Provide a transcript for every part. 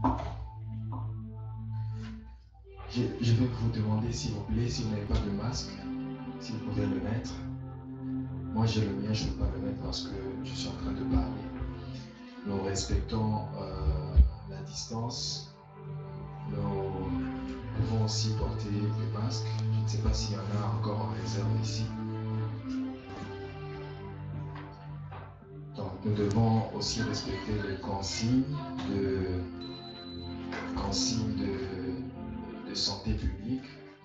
Je vais vous demander, s'il vous plaît, si vous n'avez pas de masque, si vous pouvez le mettre. Moi, j'ai le mien, je ne peux pas le mettre parce que je suis en train de parler. Nous respectons la distance. Nous pouvons aussi porter des masques. Je ne sais pas s'il y en a encore en réserve ici. Donc, nous devons aussi respecter les consignes de santé publique.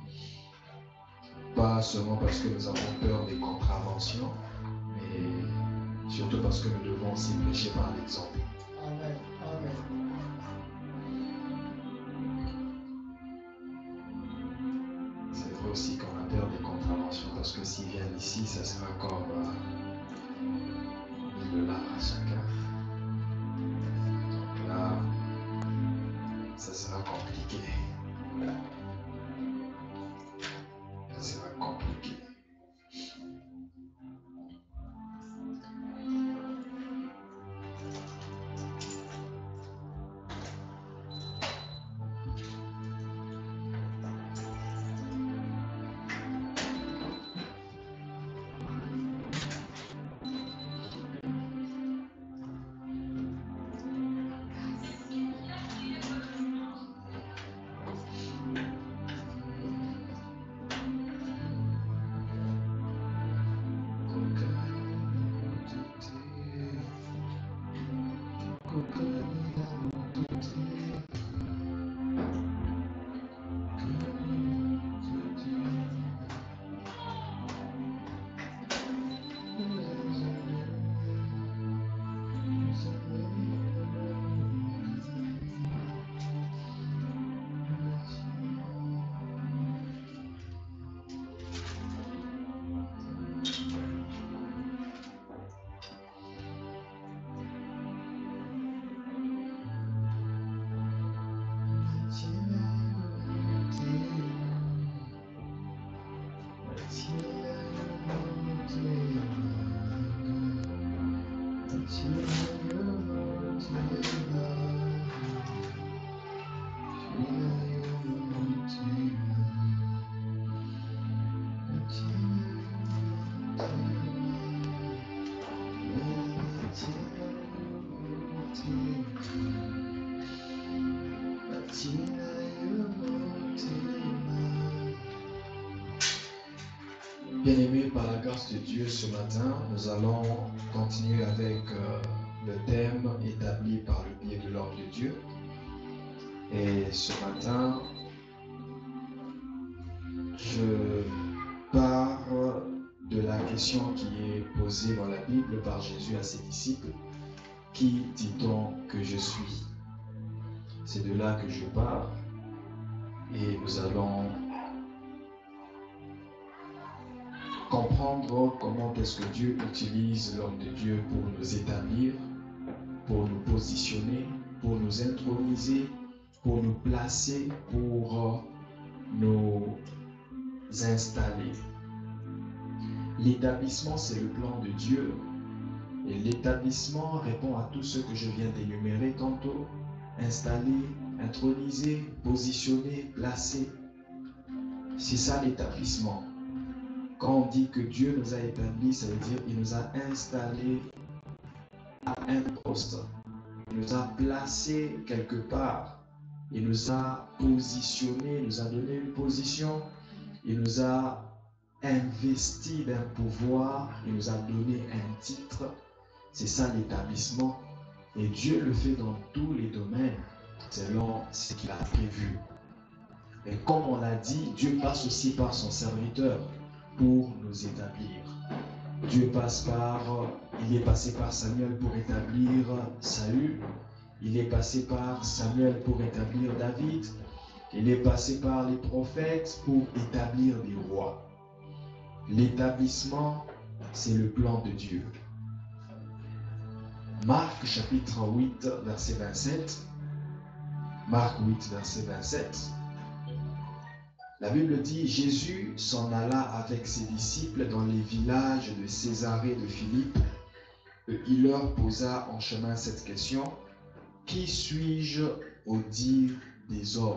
Pas seulement parce que nous avons peur des contraventions, mais surtout parce que nous devons aussi prêcher par l'exemple. Amen. Amen. C'est vrai aussi qu'on a peur des contraventions parce que s'ils viennent ici, ça sera comme 1000 $ à chacun. Donc là, ça sera compliqué. Ça sera compliqué. Bien-aimés, par la grâce de Dieu, ce matin, nous allons continuer avec le thème établi par le biais de l'ordre de Dieu. Et ce matin, je pars de la question qui est posée dans la Bible par Jésus à ses disciples. Qui dit-on que je suis? C'est de là que je pars et nous allons comprendre comment est-ce que Dieu utilise l'homme de Dieu pour nous établir, pour nous positionner, pour nous introniser, pour nous placer, pour nous installer. L'établissement, c'est le plan de Dieu. Et l'établissement répond à tout ce que je viens d'énumérer tantôt. Installer, introniser, positionner, placer. C'est ça l'établissement. Quand on dit que Dieu nous a établis, ça veut dire qu'il nous a installés à un poste. Il nous a placés quelque part. Il nous a positionnés, il nous a donné une position. Il nous a investi d'un pouvoir. Il nous a donné un titre. C'est ça l'établissement. Et Dieu le fait dans tous les domaines selon ce qu'il a prévu. Et comme on l'a dit, Dieu passe aussi par son serviteur pour nous établir. Dieu il est passé par Samuel pour établir Saül. Il est passé par Samuel pour établir David. Il est passé par les prophètes pour établir des rois. L'établissement, c'est le plan de Dieu. Marc chapitre 8, verset 27. Marc 8, verset 27. La Bible dit, Jésus s'en alla avec ses disciples dans les villages de Césarée de Philippe. Et il leur posa en chemin cette question, qui suis-je au dire des hommes.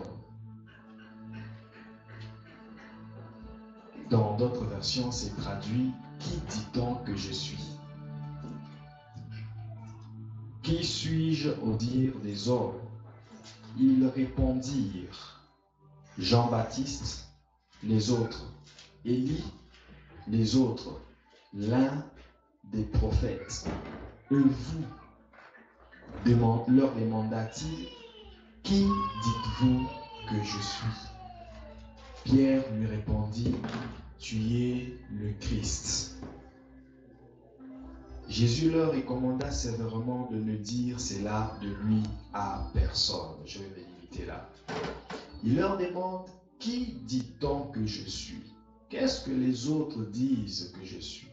Dans d'autres versions, c'est traduit « Qui dit-on que je suis ?» Qui suis-je au dire des hommes? Ils répondirent, Jean-Baptiste, les autres, Élie, les autres, l'un des prophètes. Vous, leur demanda-t-il, qui dites-vous que je suis? Pierre lui répondit, tu es le Christ. Jésus leur recommanda sévèrement de ne dire cela de lui à personne. Je vais me limiter là. Il leur demande, qui dit-on que je suis? Qu'est-ce que les autres disent que je suis?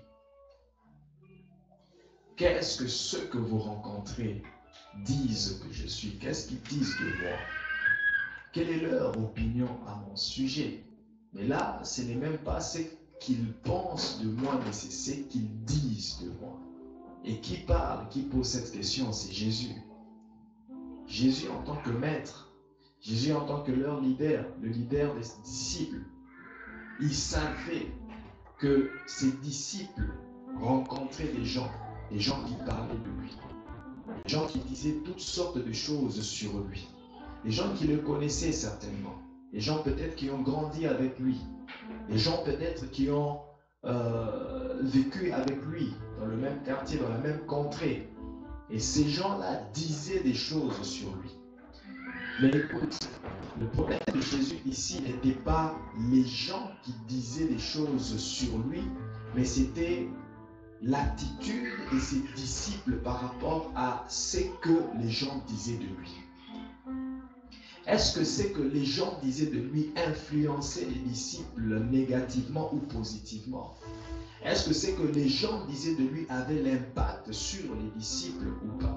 Qu'est-ce que ceux que vous rencontrez disent que je suis? Qu'est-ce qu'ils disent de moi? Quelle est leur opinion à mon sujet? Mais là, ce n'est même pas ce qu'ils pensent de moi, mais c'est ce qu'ils disent de moi. Et qui parle, qui pose cette question, c'est Jésus. Jésus en tant que maître, Jésus en tant que leur leader, le leader des disciples. Il savait que ses disciples rencontraient des gens qui parlaient de lui, des gens qui disaient toutes sortes de choses sur lui, des gens qui le connaissaient certainement, des gens peut-être qui ont grandi avec lui, des gens peut-être qui ont vécu avec lui dans le même quartier, dans la même contrée. Et ces gens-là disaient des choses sur lui. Mais écoute, le problème de Jésus ici n'était pas les gens qui disaient des choses sur lui, mais c'était l'attitude de ses disciples par rapport à ce que les gens disaient de lui. Est-ce que c'est que les gens disaient de lui influençait les disciples négativement ou positivement? Est-ce que c'est que les gens disaient de lui avait l'impact sur les disciples ou pas?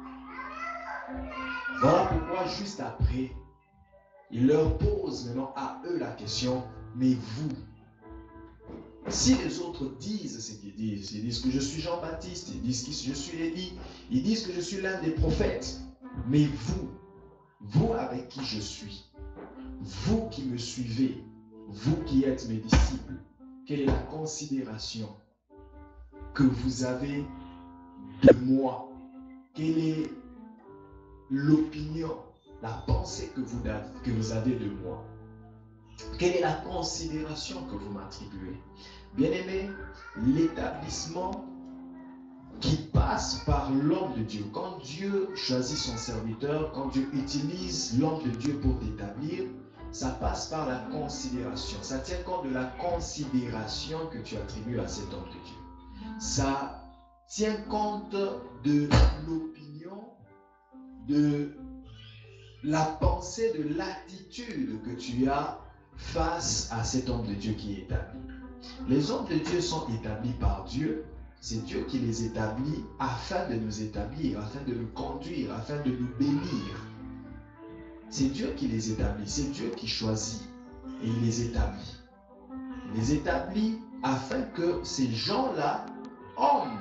Voilà pourquoi juste après, il leur pose maintenant à eux la question, mais vous, si les autres disent ce qu'ils disent, ils disent que je suis Jean-Baptiste, ils disent que je suis Élie, ils disent que je suis l'un des prophètes, mais vous avec qui je suis, vous qui me suivez, vous qui êtes mes disciples, quelle est la considération que vous avez de moi? Quelle est l'opinion, la pensée que vous avez de moi? Quelle est la considération que vous m'attribuez? Bien-aimé, l'établissement qui passe par l'homme de Dieu, quand Dieu choisit son serviteur, quand Dieu utilise l'homme de Dieu pour t'établir, ça passe par la considération. Ça tient compte de la considération que tu attribues à cet homme de Dieu. Ça tient compte de l'opinion, de la pensée, de l'attitude que tu as face à cet homme de Dieu qui est établi. Les hommes de Dieu sont établis par Dieu. C'est Dieu qui les établit afin de nous établir, afin de nous conduire, afin de nous bénir. C'est Dieu qui les établit, c'est Dieu qui choisit et il les établit. Il les établit afin que ces gens-là, hommes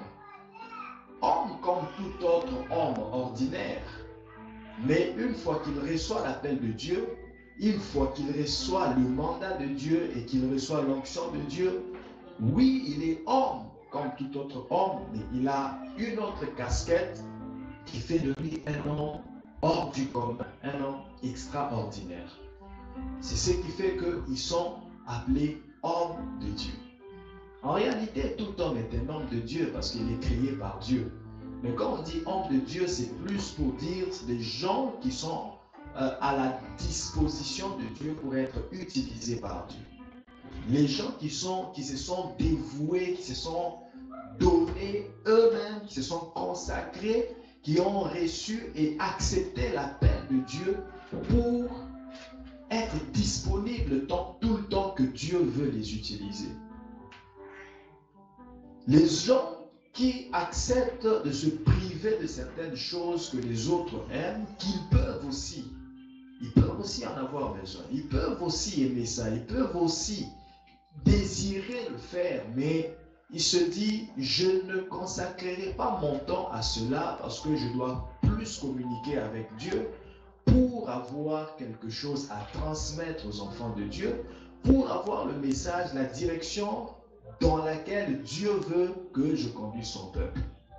comme tout autre homme ordinaire, mais une fois qu'il reçoit l'appel de Dieu, une fois qu'il reçoit le mandat de Dieu et qu'il reçoit l'onction de Dieu, oui, il est homme comme tout autre homme, mais il a une autre casquette qui fait de lui un homme hors du commun, un homme extraordinaire. C'est ce qui fait qu'ils sont appelés hommes de Dieu. En réalité, tout homme est un homme de Dieu parce qu'il est créé par Dieu. Mais quand on dit homme de Dieu, c'est plus pour dire des gens qui sont à la disposition de Dieu pour être utilisés par Dieu. Les gens qui se sont dévoués, qui se sont donnés eux-mêmes, qui se sont consacrés, qui ont reçu et accepté l'appel de Dieu pour être disponibles tout le temps que Dieu veut les utiliser. Les gens qui acceptent de se priver de certaines choses que les autres aiment, qu'ils peuvent aussi. Ils peuvent aussi en avoir besoin. Ils peuvent aussi aimer ça. Ils peuvent aussi désirer le faire. Mais il se dit, je ne consacrerai pas mon temps à cela parce que je dois plus communiquer avec Dieu pour avoir quelque chose à transmettre aux enfants de Dieu, pour avoir le message, la direction dans laquelle Dieu veut que je conduise son peuple.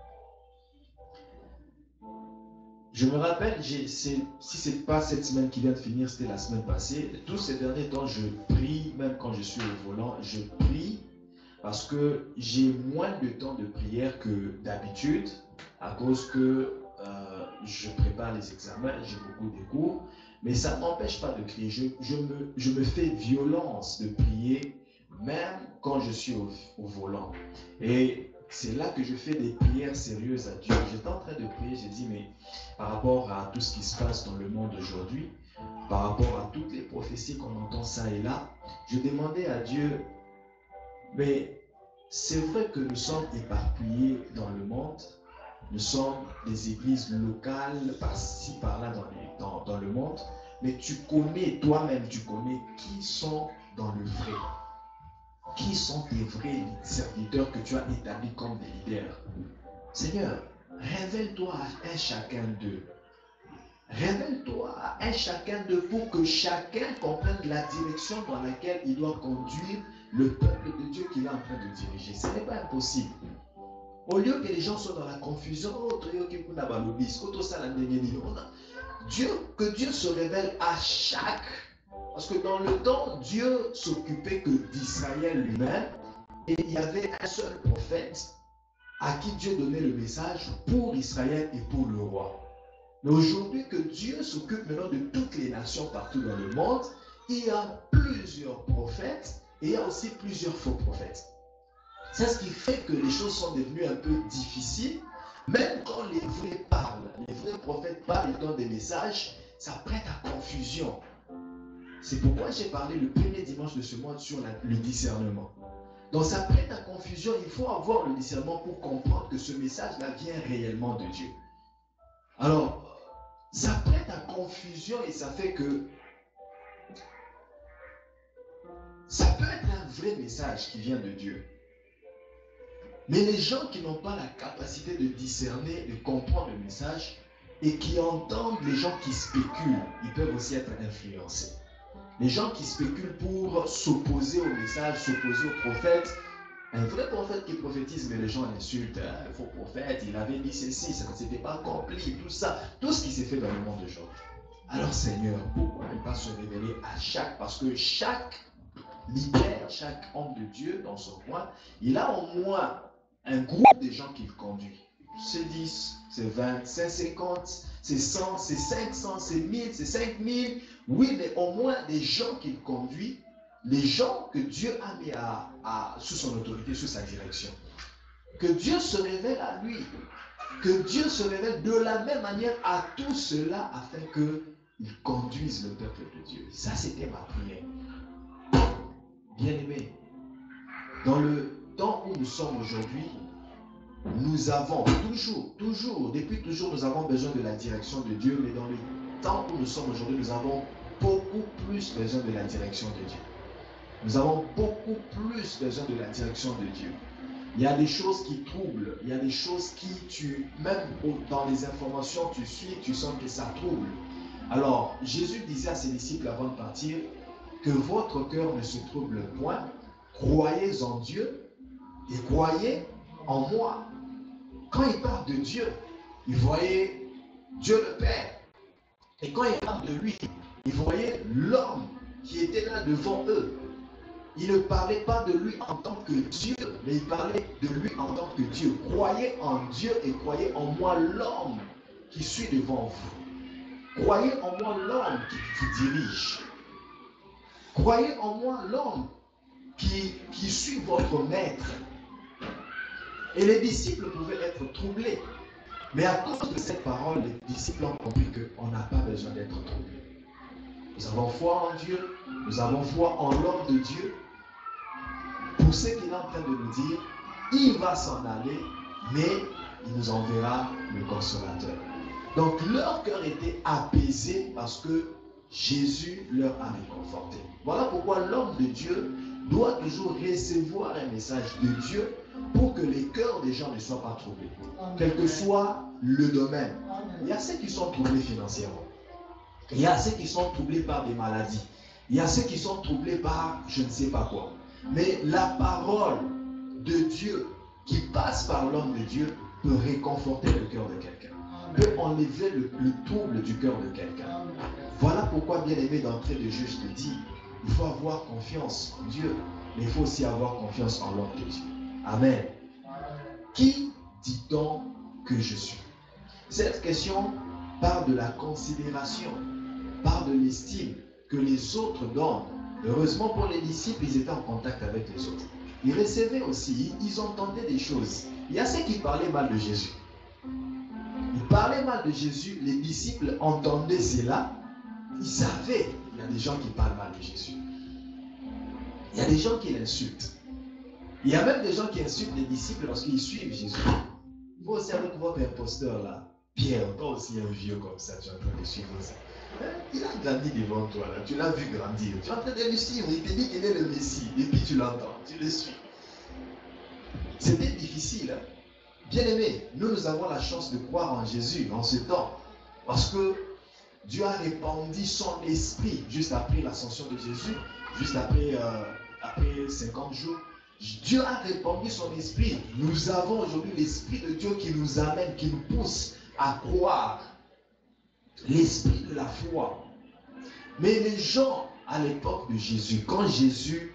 Je me rappelle, si ce n'est pas cette semaine qui vient de finir, c'était la semaine passée, tous ces derniers temps, je prie, même quand je suis au volant, je prie parce que j'ai moins de temps de prière que d'habitude, à cause que je prépare les examens, j'ai beaucoup de cours, mais ça ne m'empêche pas de prier. Je me fais violence de prier, même quand je suis au volant. Et c'est là que je fais des prières sérieuses à Dieu. J'étais en train de prier, j'ai dit, mais par rapport à tout ce qui se passe dans le monde aujourd'hui, par rapport à toutes les prophéties qu'on entend ça et là, je demandais à Dieu, mais c'est vrai que nous sommes éparpillés dans le monde, nous sommes des églises locales par-ci, par-là dans le monde, mais tu connais, toi-même, tu connais qui sont dans le vrai. Qui sont tes vrais serviteurs que tu as établis comme des leaders? Seigneur, révèle-toi à un chacun d'eux. Révèle-toi à un chacun d'eux pour que chacun comprenne la direction dans laquelle il doit conduire le peuple de Dieu qu'il est en train de diriger. Ce n'est pas impossible. Au lieu que les gens soient dans la confusion, que Dieu se révèle à chaque. Parce que dans le temps, Dieu s'occupait que d'Israël lui-même. Et il y avait un seul prophète à qui Dieu donnait le message pour Israël et pour le roi. Mais aujourd'hui que Dieu s'occupe maintenant de toutes les nations partout dans le monde, il y a plusieurs prophètes et il y a aussi plusieurs faux prophètes. C'est ce qui fait que les choses sont devenues un peu difficiles. Même quand les vrais parlent, les vrais prophètes parlent et donnent des messages, ça prête à confusion. C'est pourquoi j'ai parlé le premier dimanche de ce mois sur le discernement. Donc ça prête à confusion, il faut avoir le discernement pour comprendre que ce message-là vient réellement de Dieu. Alors, ça prête à confusion et ça fait que ça peut être un vrai message qui vient de Dieu. Mais les gens qui n'ont pas la capacité de discerner, de comprendre le message et qui entendent les gens qui spéculent, ils peuvent aussi être influencés. Les gens qui spéculent pour s'opposer au message, s'opposer au prophète. Un vrai prophète qui prophétise, mais les gens l'insultent. Un faux prophète, il avait dit ceci, ça ne s'était pas accompli, tout ça. Tout ce qui s'est fait dans le monde aujourd'hui. Alors Seigneur, pourquoi ne pas se révéler à chaque? Parce que chaque leader, chaque homme de Dieu dans son coin, il a au moins un groupe de gens qu'il conduit. C'est 10, c'est 20, c'est 50, c'est 100, c'est 500, c'est 1000, c'est 5000. Oui, mais au moins des gens qu'il conduit, les gens que Dieu a mis sous son autorité, sous sa direction. Que Dieu se révèle à lui. Que Dieu se révèle de la même manière à tout cela afin qu'il conduise le peuple de Dieu. Ça, c'était ma prière. Bien-aimés, dans le temps où nous sommes aujourd'hui, nous avons depuis toujours, nous avons besoin de la direction de Dieu, mais dans le temps où nous sommes aujourd'hui, nous avons beaucoup plus besoin de la direction de Dieu. Nous avons beaucoup plus besoin de la direction de Dieu. Il y a des choses qui troublent, il y a des choses qui même dans les informations, tu suis, tu sens que ça trouble. Alors, Jésus disait à ses disciples avant de partir, que votre cœur ne se trouble point, croyez en Dieu et croyez en moi. Quand il parle de Dieu, il voyait Dieu le Père. Et quand il parle de lui, il voyait l'homme qui était là devant eux. Il ne parlait pas de lui en tant que Dieu, mais il parlait de lui en tant que Dieu. Croyez en Dieu et croyez en moi l'homme qui suis devant vous. Croyez en moi l'homme qui vous dirige. Croyez en moi l'homme qui suit votre maître. Et les disciples pouvaient être troublés. Mais à cause de cette parole, les disciples ont compris qu'on n'a pas besoin d'être troublés. Nous avons foi en Dieu, nous avons foi en l'homme de Dieu. Pour ce qu'il est en train de nous dire, il va s'en aller, mais il nous enverra le consolateur. Donc leur cœur était apaisé parce que Jésus leur a réconforté. Voilà pourquoi l'homme de Dieu doit toujours recevoir un message de Dieu pour que les cœurs des gens ne soient pas troublés. Quel que soit le domaine. Il y a ceux qui sont troublés financièrement. Il y a ceux qui sont troublés par des maladies. Il y a ceux qui sont troublés par je ne sais pas quoi. Mais la parole de Dieu qui passe par l'homme de Dieu peut réconforter le cœur de quelqu'un, peut enlever le trouble du cœur de quelqu'un. Voilà pourquoi, bien aimé, d'entrée de jeu, je te dis, il faut avoir confiance en Dieu, mais il faut aussi avoir confiance en l'homme de Dieu. Amen. Qui dit-on que je suis? Cette question parle de la considération, parle de l'estime que les autres donnent. Heureusement pour les disciples, ils étaient en contact avec les autres. Ils recevaient aussi, ils entendaient des choses. Il y a ceux qui parlaient mal de Jésus. Ils parlaient mal de Jésus, les disciples entendaient cela, ils savaient. Il y a des gens qui parlent mal de Jésus. Il y a des gens qui l'insultent. Il y a même des gens qui insultent les disciples parce qu'ils suivent Jésus. Vous aussi avec votre imposteur là, Pierre, toi aussi un vieux comme ça, tu es en train de suivre ça. Il a grandi devant toi là, tu l'as vu grandir. Tu es en train de le suivre, il te dit qu'il est le Messie, et puis tu l'entends, tu le suis. C'était difficile. Hein? Bien aimé, nous avons la chance de croire en Jésus en ce temps, parce que Dieu a répandu son esprit juste après l'ascension de Jésus, juste après 50 jours. Dieu a répandu son esprit. Nous avons aujourd'hui l'esprit de Dieu qui nous amène, qui nous pousse à croire. L'esprit de la foi. Mais les gens à l'époque de Jésus, quand Jésus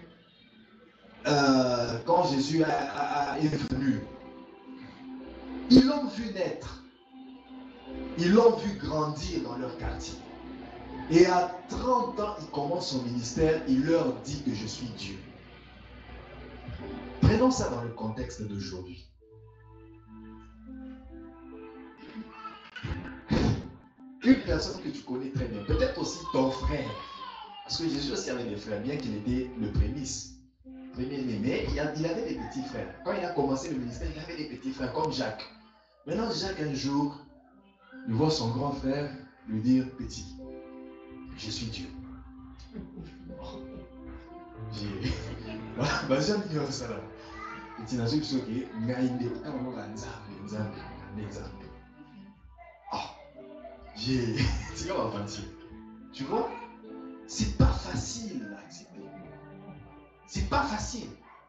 est venu, ils l'ont vu naître. Ils l'ont vu grandir dans leur quartier. Et à 30 ans, il commence son ministère, il leur dit que je suis Dieu. Prenons ça dans le contexte d'aujourd'hui. Une personne que tu connais très bien, peut-être aussi ton frère, parce que Jésus aussi avait des frères, bien qu'il était le prémisse, premier-né, mais il avait des petits frères. Quand il a commencé le ministère, il avait des petits frères comme Jacques. Maintenant, Jacques, un jour, il voit son grand frère lui dire, petit, je suis Dieu. J'aime bien ça là. Petit, n'a pas choqué, mais il est tu vois, c'est pas facile à accepter. C'est pas facile.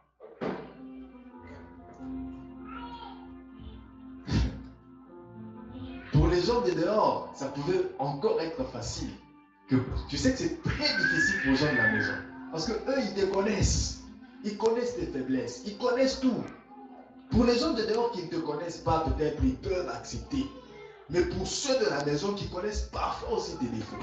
Pour les gens de dehors, ça pouvait encore être facile. Tu sais que c'est très difficile pour les gens de la maison. Parce que eux, ils te connaissent. Ils connaissent tes faiblesses. Ils connaissent tout. Pour les gens de dehors qui ne te connaissent pas, peut-être ils peuvent accepter. Mais pour ceux de la maison qui connaissent parfois aussi tes défauts.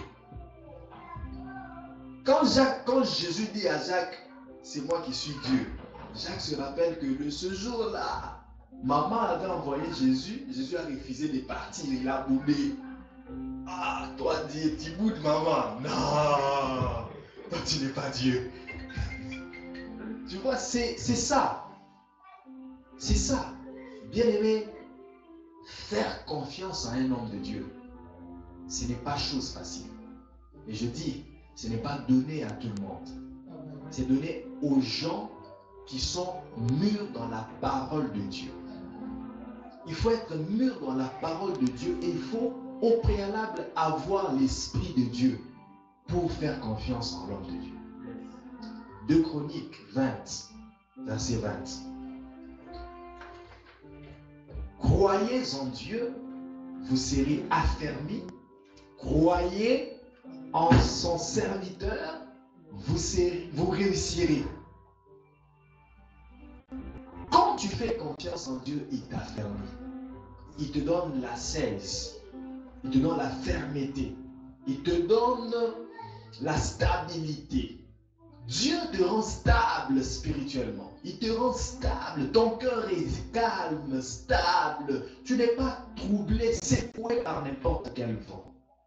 Quand Jésus dit à Jacques, c'est moi qui suis Dieu, Jacques se rappelle que ce jour-là, maman avait envoyé Jésus, Jésus a refusé de partir, il a boudé. Ah, toi, Dieu, tu boudes maman. Non, toi, tu n'es pas Dieu. Tu vois, c'est ça. C'est ça. Bien aimé, faire confiance à un homme de Dieu, ce n'est pas chose facile. Et je dis, ce n'est pas donné à tout le monde. C'est donné aux gens qui sont mûrs dans la parole de Dieu. Il faut être mûr dans la parole de Dieu et il faut au préalable avoir l'esprit de Dieu pour faire confiance en l'homme de Dieu. 2 Chroniques 20, verset 20. Croyez en Dieu, vous serez affermis. Croyez en son serviteur, vous réussirez. Quand tu fais confiance en Dieu, il t'affermit. Il te donne la cesse. Il te donne la fermeté. Il te donne la stabilité. Dieu te rend stable spirituellement. Il te rend stable. Ton cœur est calme, stable. Tu n'es pas troublé, secoué par n'importe quel vent.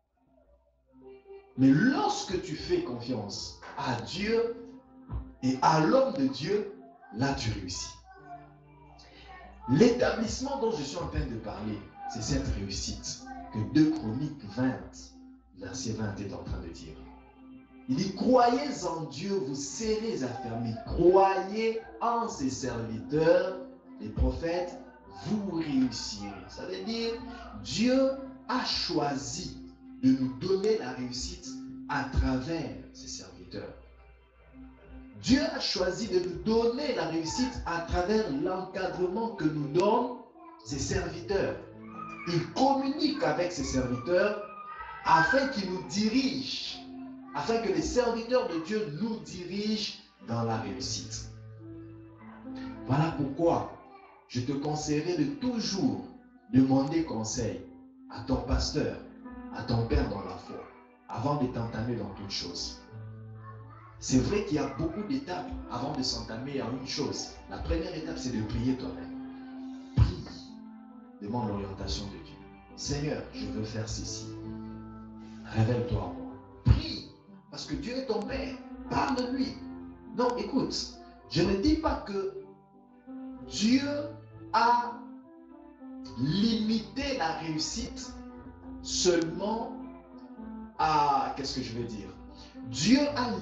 Mais lorsque tu fais confiance à Dieu et à l'homme de Dieu, là tu réussis. L'établissement dont je suis en train de parler, c'est cette réussite que 2 Chroniques 20, verset 20 est en train de dire. Il dit, croyez en Dieu, vous serez affermis. Croyez en ses serviteurs, les prophètes, vous réussirez. Ça veut dire, Dieu a choisi de nous donner la réussite à travers ses serviteurs. Dieu a choisi de nous donner la réussite à travers l'encadrement que nous donnent ses serviteurs. Il communique avec ses serviteurs afin qu'ils nous dirigent, afin que les serviteurs de Dieu nous dirigent dans la réussite. Voilà pourquoi je te conseillerais de toujours demander conseil à ton pasteur, à ton père dans la foi, avant de t'entamer dans toute chose. C'est vrai qu'il y a beaucoup d'étapes avant de s'entamer à une chose. La première étape, c'est de prier toi-même. Prie. Demande l'orientation de Dieu. Seigneur, je veux faire ceci. Révèle-toi à moi. Prie. Parce que Dieu est ton Père. Parle de lui. Non, écoute. Je ne dis pas que Dieu a limité la réussite seulement à... Qu'est-ce que je veux dire? Dieu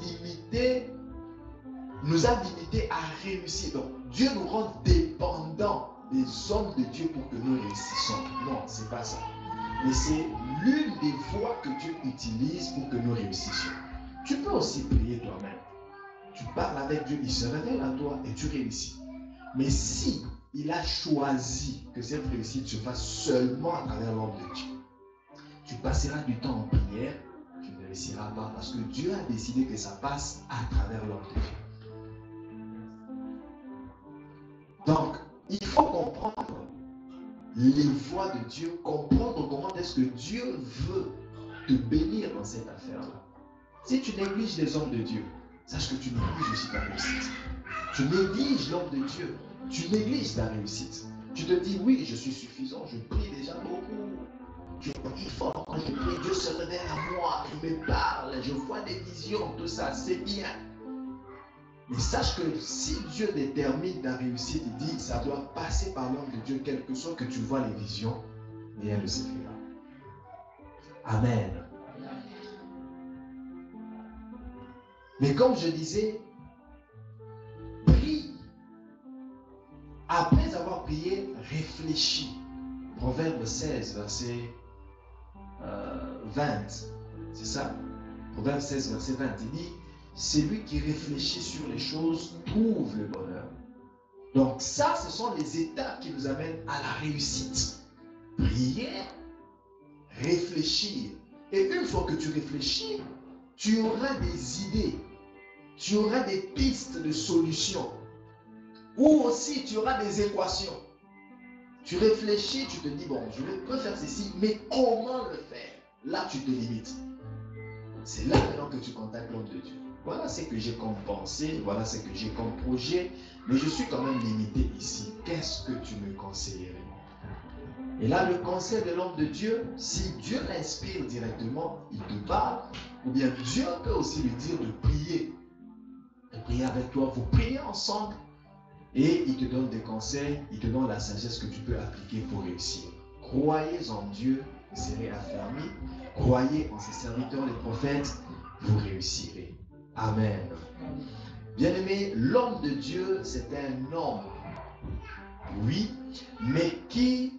nous a limité à réussir. Donc, Dieu nous rend dépendants des hommes de Dieu pour que nous réussissions. Non, c'est pas ça. Mais c'est l'une des voies que Dieu utilise pour que nous réussissions. Tu peux aussi prier toi-même. Tu parles avec Dieu, il se révèle à toi et tu réussis. Mais si il a choisi que cette réussite se fasse seulement à travers l'homme de Dieu, tu passeras du temps en prière, tu ne réussiras pas parce que Dieu a décidé que ça passe à travers l'homme de Dieu. Donc, il faut comprendre les voies de Dieu, comprendre comment est-ce que Dieu veut te bénir dans cette affaire-là. Si tu négliges les hommes de Dieu, sache que tu négliges aussi ta réussite. Tu négliges l'homme de Dieu, tu négliges ta réussite. Tu te dis, oui, je suis suffisant, je prie déjà beaucoup. Je prie fort, quand je prie, Dieu se révèle à moi, il me parle, je vois des visions, tout ça, c'est bien. Mais sache que si Dieu détermine ta réussite, il dit, ça doit passer par l'homme de Dieu, quel que soit que tu vois les visions, rien ne se fera. Amen. Mais comme je disais, prie. Après avoir prié, réfléchis. Proverbe 16, verset 20. C'est ça? Proverbe 16, verset 20. Il dit, celui qui réfléchit sur les choses trouve le bonheur. Donc ça, ce sont les étapes qui nous amènent à la réussite. Prier, réfléchir. Et une fois que tu réfléchis, tu auras des idées. Tu auras des pistes de solutions. Ou aussi, tu auras des équations. Tu réfléchis, tu te dis, bon, je peux faire ceci, mais comment le faire? Là, tu te limites. C'est là maintenant que tu contactes l'homme de Dieu. Voilà ce que j'ai comme pensée, voilà ce que j'ai comme projet, mais je suis quand même limité ici. Qu'est-ce que tu me conseillerais? Et là, le conseil de l'homme de Dieu, si Dieu l'inspire directement, il te parle, ou bien Dieu peut aussi lui dire de prier. De prier avec toi, vous priez ensemble, et il te donne des conseils, il te donne la sagesse que tu peux appliquer pour réussir. Croyez en Dieu, vous serez affermis. Croyez en ses serviteurs, les prophètes, vous réussirez. Amen. Bien-aimé, l'homme de Dieu, c'est un homme, oui, mais qui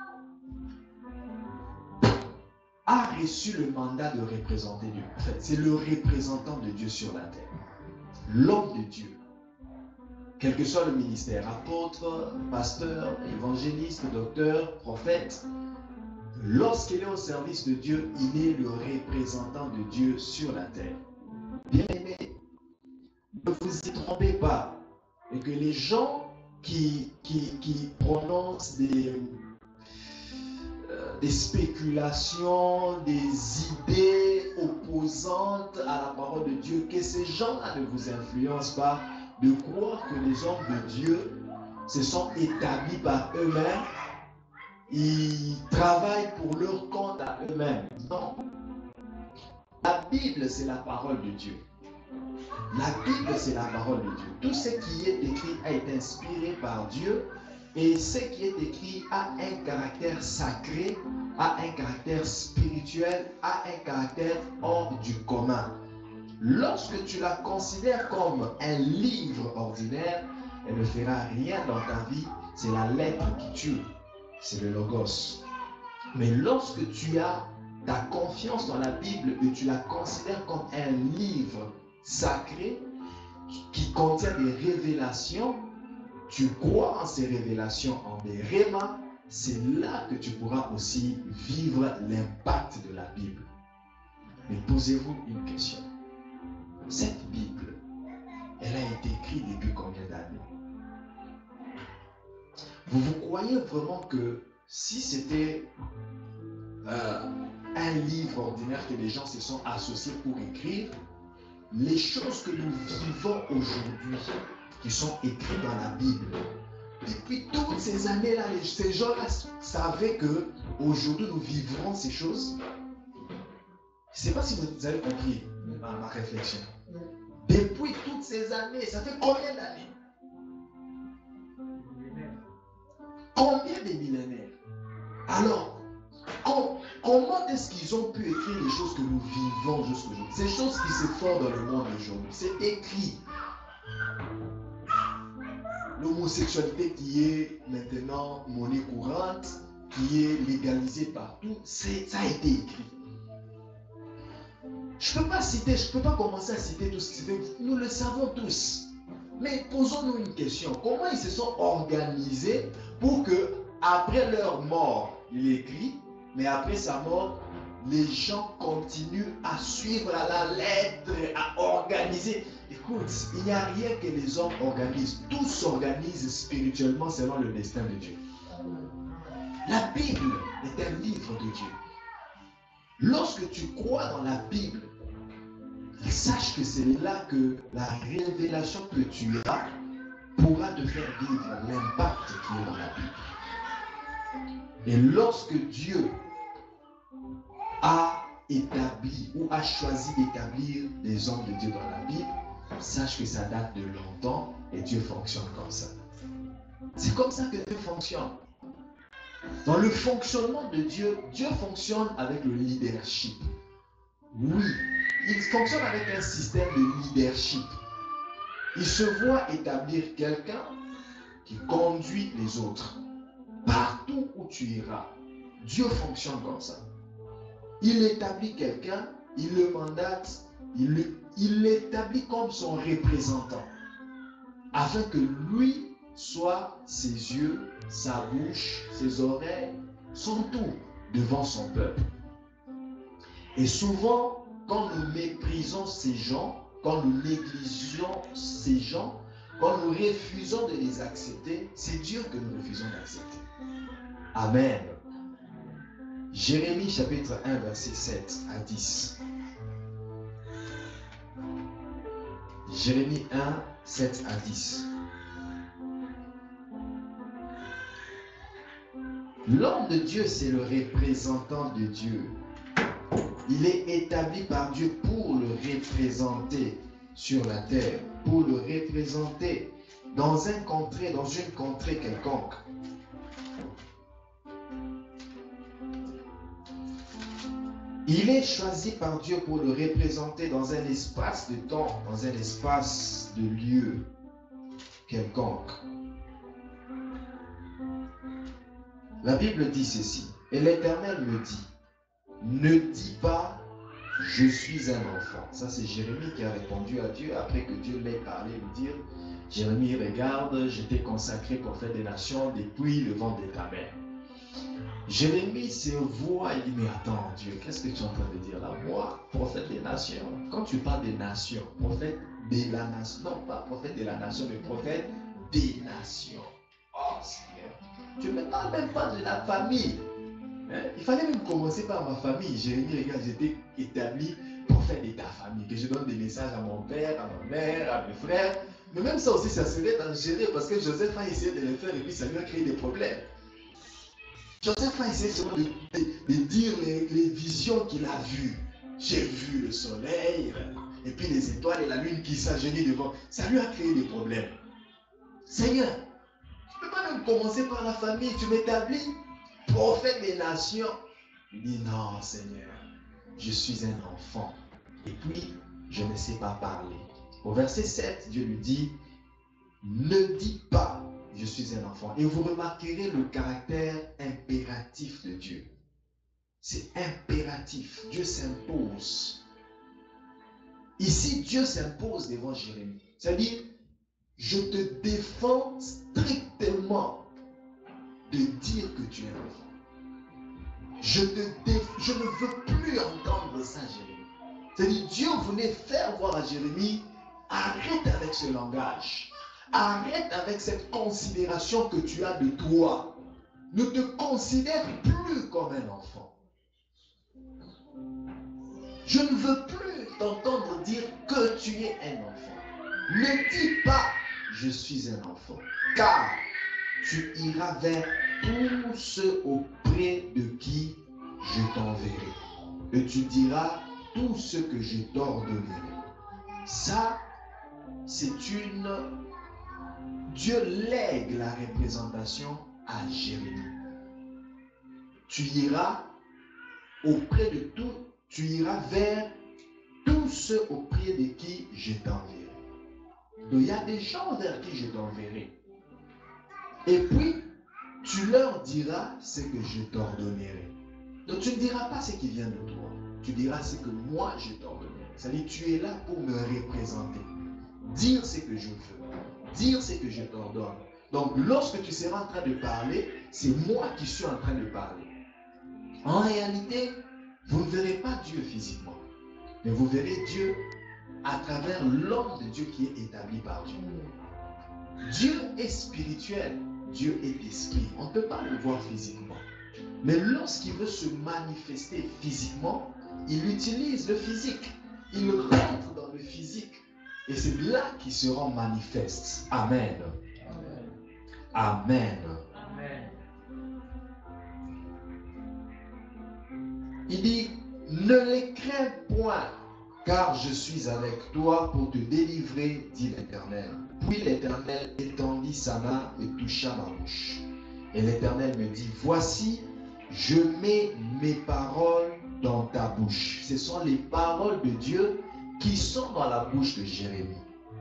a reçu le mandat de représenter Dieu. En fait, c'est le représentant de Dieu sur la terre. L'homme de Dieu. Quel que soit le ministère, apôtre, pasteur, évangéliste, docteur, prophète, lorsqu'il est au service de Dieu, il est le représentant de Dieu sur la terre. Bien-aimé, ne vous y trompez pas. Et que les gens qui prononcent des spéculations, des idées opposantes à la parole de Dieu, que ces gens-là ne vous influencent pas de croire que les hommes de Dieu se sont établis par eux-mêmes, ils travaillent pour leur compte à eux-mêmes. Non. La Bible, c'est la parole de Dieu. La Bible, c'est la parole de Dieu. Tout ce qui est écrit a été inspiré par Dieu et ce qui est écrit a un caractère sacré, a un caractère spirituel, a un caractère hors du commun. Lorsque tu la considères comme un livre ordinaire, elle ne fera rien dans ta vie. C'est la lettre qui tue, c'est le logos. Mais lorsque tu as ta confiance dans la Bible et tu la considères comme un livre sacré qui contient des révélations, tu crois en ces révélations, en des rémas, c'est là que tu pourras aussi vivre l'impact de la Bible. Mais posez-vous une question. Cette Bible, elle a été écrite depuis combien d'années? Vous croyez vraiment que si c'était un livre ordinaire que les gens se sont associés pour écrire, les choses que nous vivons aujourd'hui, qui sont écrites dans la Bible, depuis toutes ces années-là, ces gens-là savaient qu'aujourd'hui nous vivrons ces choses? Je ne sais pas si vous avez compris ma réflexion. Depuis toutes ces années, ça fait combien d'années? Combien de millénaires? Alors, comment est-ce qu'ils ont pu écrire les choses que nous vivons jusqu'aujourd'hui? Ces choses qui se font dans le monde aujourd'hui, c'est écrit. L'homosexualité qui est maintenant monnaie courante, qui est légalisée partout, ça a été écrit. Je ne peux pas commencer à citer tout ce qui se fait. Nous le savons tous. Mais posons-nous une question. Comment ils se sont organisés pour que, après leur mort, il écrit, mais après sa mort, les gens continuent à suivre à la lettre, à organiser. Écoute, il n'y a rien que les hommes organisent. Tout s'organise spirituellement selon le destin de Dieu. La Bible est un livre de Dieu. Lorsque tu crois dans la Bible, sache que c'est là que la révélation que tu as pourra te faire vivre l'impact qui est dans la Bible. Et lorsque Dieu a établi ou a choisi d'établir des hommes de Dieu dans la Bible, sache que ça date de longtemps et Dieu fonctionne comme ça. C'est comme ça que Dieu fonctionne. Dans le fonctionnement de Dieu, Dieu fonctionne avec le leadership. Oui, il fonctionne avec un système de leadership. Il se voit établir quelqu'un qui conduit les autres. Partout où tu iras, Dieu fonctionne comme ça. Il établit quelqu'un, il le mandate, il l'établit comme son représentant, afin que lui soit ses yeux, sa bouche, ses oreilles, son tout devant son peuple. Et souvent, quand nous méprisons ces gens, quand nous négligeons ces gens, quand nous refusons de les accepter, c'est Dieu que nous refusons d'accepter. Amen. Jérémie chapitre 1, verset 7 à 10. Jérémie 1, 7 à 10. L'homme de Dieu, c'est le représentant de Dieu. Il est établi par Dieu pour le représenter sur la terre, pour le représenter dans une contrée quelconque. Il est choisi par Dieu pour le représenter dans un espace de temps, dans un espace de lieu quelconque. La Bible dit ceci, et l'Éternel me dit, ne dis pas, je suis un enfant. Ça, c'est Jérémie qui a répondu à Dieu après que Dieu l'ait parlé, lui dire, Jérémie, regarde, je t'ai consacré prophète des nations depuis le ventre de ta mère. Jérémie se voit, il dit, mais attends Dieu, qu'est-ce que tu es en train de dire là? Moi, prophète des nations. Quand tu parles des nations, prophète de la nation, non pas prophète de la nation, mais prophète des nations. Oh Seigneur, tu ne me parles même pas de la famille. Il fallait même commencer par ma famille. Jérémie, regarde, j'étais établi prophète de ta famille, que je donne des messages à mon père, à ma mère, à mes frères. Mais même ça aussi, ça serait dangereux parce que Joseph a essayé de le faire et puis ça lui a créé des problèmes. Joseph a essayé de dire les visions qu'il a vues. J'ai vu le soleil et puis les étoiles et la lune qui s'agenouillent devant. Ça lui a créé des problèmes. Seigneur, tu ne peux pas même commencer par la famille. Tu m'établis prophète des nations. Il dit non Seigneur, je suis un enfant. Et puis, je ne sais pas parler. Au verset 7, Dieu lui dit, ne dis pas, je suis un enfant. Et vous remarquerez le caractère impératif de Dieu. C'est impératif. Dieu s'impose. Ici, Dieu s'impose devant Jérémie. C'est-à-dire, je te défends strictement de dire que tu es un enfant. Je ne veux plus entendre ça, Jérémie. C'est-à-dire, Dieu voulait faire voir à Jérémie, arrête avec ce langage. Arrête avec cette considération que tu as de toi. Ne te considère plus comme un enfant. Je ne veux plus t'entendre dire que tu es un enfant. Ne dis pas je suis un enfant, car tu iras vers tous ceux auprès de qui je t'enverrai. Et tu diras tout ce que je t'ordonnerai. Ça, c'est une... Dieu lègue la représentation à Jérémie. Tu iras auprès de tout, tu iras vers tous ceux auprès de qui je t'enverrai. Donc il y a des gens vers qui je t'enverrai. Et puis, tu leur diras ce que je t'ordonnerai. Donc tu ne diras pas ce qui vient de toi. Tu diras ce que moi je t'ordonnerai. C'est-à-dire tu es là pour me représenter. Dire ce que je veux. Dire ce que je t'ordonne. Donc lorsque tu seras en train de parler, c'est moi qui suis en train de parler. En réalité, vous ne verrez pas Dieu physiquement. Mais vous verrez Dieu à travers l'homme de Dieu qui est établi par Dieu. Dieu est spirituel. Dieu est esprit. On ne peut pas le voir physiquement. Mais lorsqu'il veut se manifester physiquement, il utilise le physique. Il rentre dans le physique. Et c'est là qu'il se rend manifeste. Amen. Amen. Amen. Il dit, ne les crains point, car je suis avec toi pour te délivrer, dit l'Éternel. Puis l'Éternel étendit sa main et toucha ma bouche. Et l'Éternel me dit, voici, je mets mes paroles dans ta bouche. Ce sont les paroles de Dieu qui sont dans la bouche de Jérémie.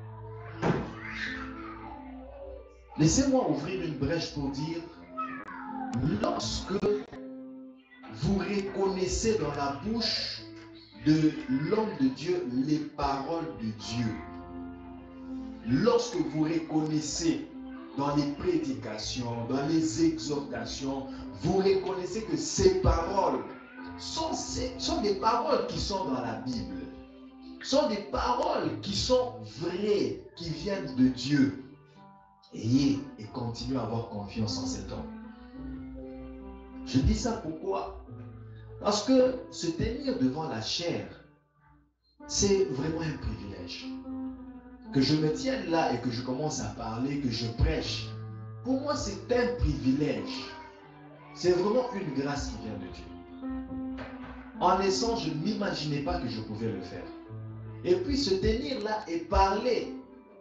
Laissez-moi ouvrir une brèche pour dire, lorsque vous reconnaissez dans la bouche de l'homme de Dieu les paroles de Dieu, lorsque vous reconnaissez dans les prédications, dans les exhortations, vous reconnaissez que ces paroles sont des paroles qui sont dans la Bible, sont des paroles qui sont vraies, qui viennent de Dieu. Ayez et continuez à avoir confiance en cet homme. Je dis ça pourquoi? Parce que se tenir devant la chair, c'est vraiment un privilège. Que je me tienne là et que je commence à parler, que je prêche, pour moi c'est un privilège. C'est vraiment une grâce qui vient de Dieu. En naissant, je ne m'imaginais pas que je pouvais le faire. Et puis se tenir là et parler,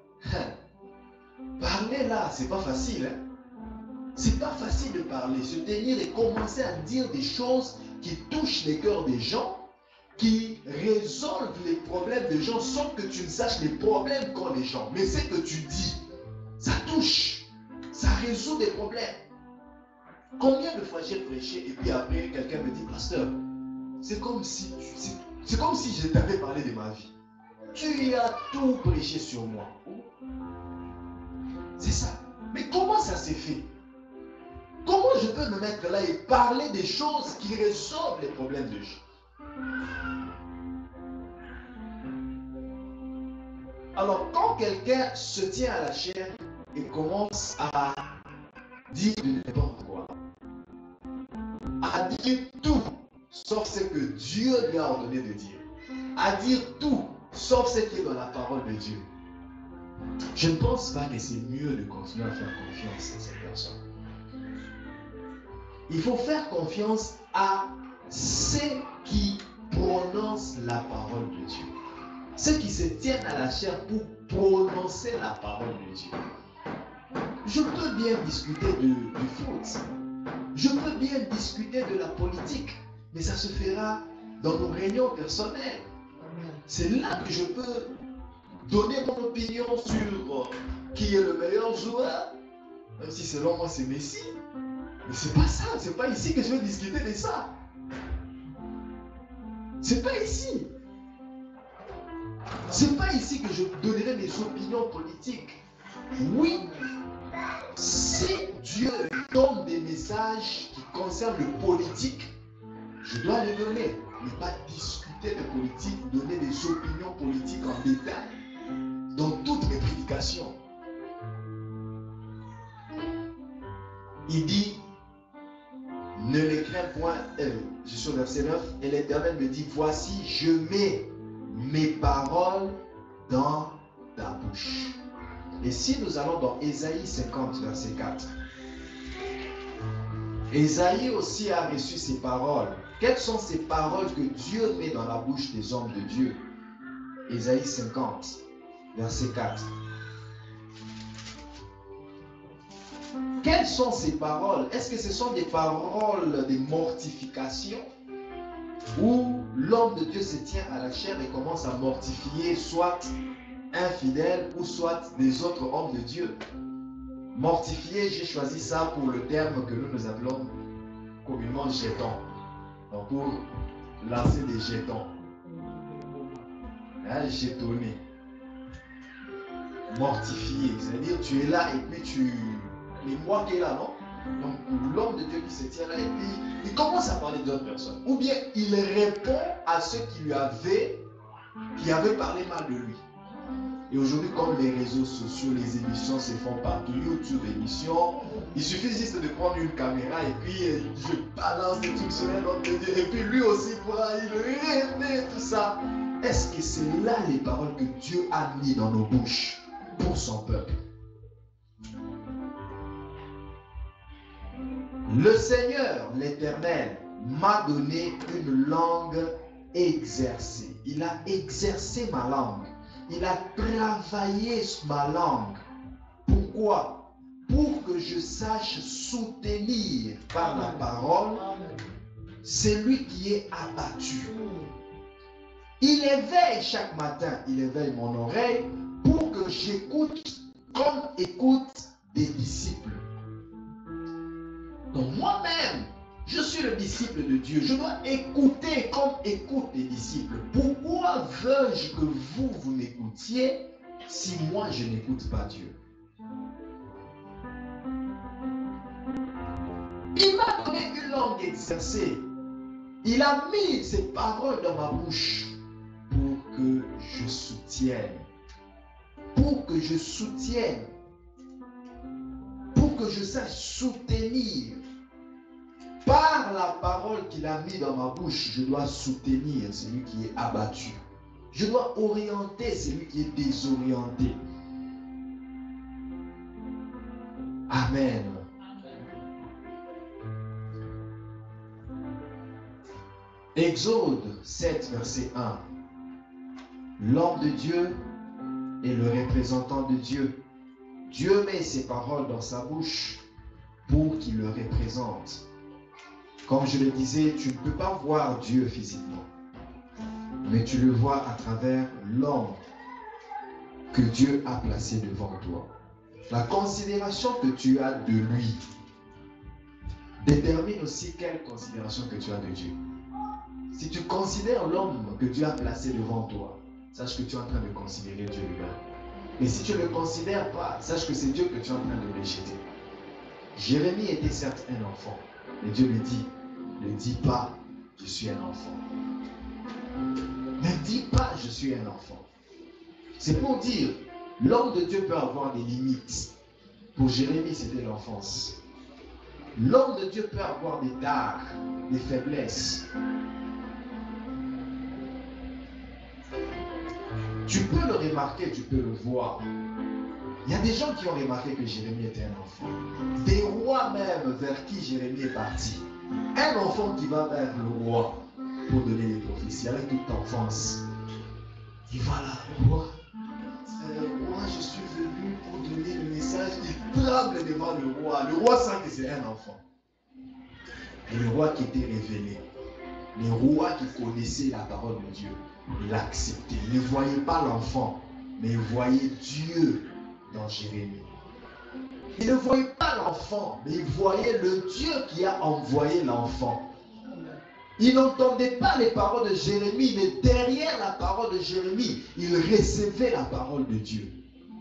parler là, c'est pas facile. C'est pas facile de parler, se tenir et commencer à dire des choses qui touchent les cœurs des gens, qui résolvent les problèmes des gens sans que tu ne saches les problèmes qu'ont les gens. Mais ce que tu dis, ça touche, ça résout des problèmes. Combien de fois j'ai prêché et puis après quelqu'un me dit, pasteur, c'est comme si je t'avais parlé de ma vie. Tu as tout prêché sur moi. C'est ça. Mais comment ça s'est fait? Comment je peux me mettre là et parler des choses qui résolvent les problèmes des gens? Alors, quand quelqu'un se tient à la chair et commence à dire n'importe quoi, à dire tout, sauf ce que Dieu lui a ordonné de dire, à dire tout, sauf ce qui est dans la parole de Dieu, je ne pense pas que c'est mieux de continuer à faire confiance à cette personne. Il faut faire confiance à ceux qui prononcent la parole de Dieu. Ceux qui se tiennent à la chair pour prononcer la parole de Dieu. Je peux bien discuter du foot. Je peux bien discuter de la politique. Mais ça se fera dans nos réunions personnelles. C'est là que je peux donner mon opinion sur qui est le meilleur joueur. Même si selon moi c'est Messi. Mais c'est pas ça, c'est pas ici que je vais discuter de ça. C'est pas ici. C'est pas ici que je donnerai mes opinions politiques. Oui, si Dieu donne des messages qui concernent le politique, je dois les donner. Ne pas discuter de politique, donner des opinions politiques en détail dans toutes mes prédications. Il dit, ne les crains point, je suis au verset 9, et l'Éternel me dit, voici, je mets mes paroles dans ta bouche. Et si nous allons dans Ésaïe 50, verset 4, Ésaïe aussi a reçu ces paroles. Quelles sont ces paroles que Dieu met dans la bouche des hommes de Dieu? Ésaïe 50, verset 4. Quelles sont ces paroles? Est-ce que ce sont des paroles de mortification où l'homme de Dieu se tient à la chair et commence à mortifier soit un fidèle ou soit des autres hommes de Dieu? Mortifier, j'ai choisi ça pour le terme que nous appelons communément jetons. Donc pour lancer des jetons. Jetonner. Mortifier, c'est-à-dire tu es là et puis tu... Mais moi qui est là, non? Donc l'homme de Dieu qui se tient là et puis il commence à parler d'autres personnes. Ou bien il répond à ceux qui avaient parlé mal de lui. Et aujourd'hui, comme les réseaux sociaux, les émissions se font partout, YouTube émissions, il suffit juste de prendre une caméra et puis je balance des trucs sur un homme de Dieu et puis lui aussi pourra il répète tout ça. Est-ce que c'est là les paroles que Dieu a mis dans nos bouches pour son peuple? Le Seigneur, l'Éternel, m'a donné une langue exercée. Il a exercé ma langue. Il a travaillé ma langue. Pourquoi? Pour que je sache soutenir par la parole celui qui est abattu. Il éveille chaque matin, il éveille mon oreille pour que j'écoute comme écoute des disciples. Donc moi-même, je suis le disciple de Dieu. Je dois écouter comme écoutent les disciples. Pourquoi veux-je que vous m'écoutiez si moi je n'écoute pas Dieu? Il m'a donné une langue exercée. Il a mis ses paroles dans ma bouche pour que je soutienne. Pour que je soutienne. Pour que je sache soutenir. Par la parole qu'il a mis dans ma bouche, je dois soutenir celui qui est abattu. Je dois orienter celui qui est désorienté. Amen. Exode 7, verset 1. L'homme de Dieu est le représentant de Dieu. Dieu met ses paroles dans sa bouche pour qu'il le représente. Comme je le disais, tu ne peux pas voir Dieu physiquement, mais tu le vois à travers l'homme que Dieu a placé devant toi. La considération que tu as de lui détermine aussi quelle considération que tu as de Dieu. Si tu considères l'homme que Dieu a placé devant toi, sache que tu es en train de considérer Dieu lui-même. Mais si tu ne le considères pas, sache que c'est Dieu que tu es en train de rejeter. Jérémie était certes un enfant, mais Dieu lui dit, ne dis pas, je suis un enfant. Ne dis pas, je suis un enfant. C'est pour dire, l'homme de Dieu peut avoir des limites. Pour Jérémie, c'était l'enfance. L'homme de Dieu peut avoir des tares, des faiblesses. Tu peux le remarquer, tu peux le voir. Il y a des gens qui ont remarqué que Jérémie était un enfant. Des rois même vers qui Jérémie est parti. Un enfant qui va vers le roi pour donner les prophéties avec toute enfance. Il va là, le roi, je suis venu pour donner le message. Il tremble devant le roi. Le roi sent que c'est un enfant. Et le roi qui était révélé, le roi qui connaissait la parole de Dieu, il l'acceptait. Il ne voyait pas l'enfant, mais il voyait Dieu dans Jérémie. Il ne voyait pas l'enfant, mais il voyait le Dieu qui a envoyé l'enfant. Il n'entendait pas les paroles de Jérémie, mais derrière la parole de Jérémie, il recevait la parole de Dieu.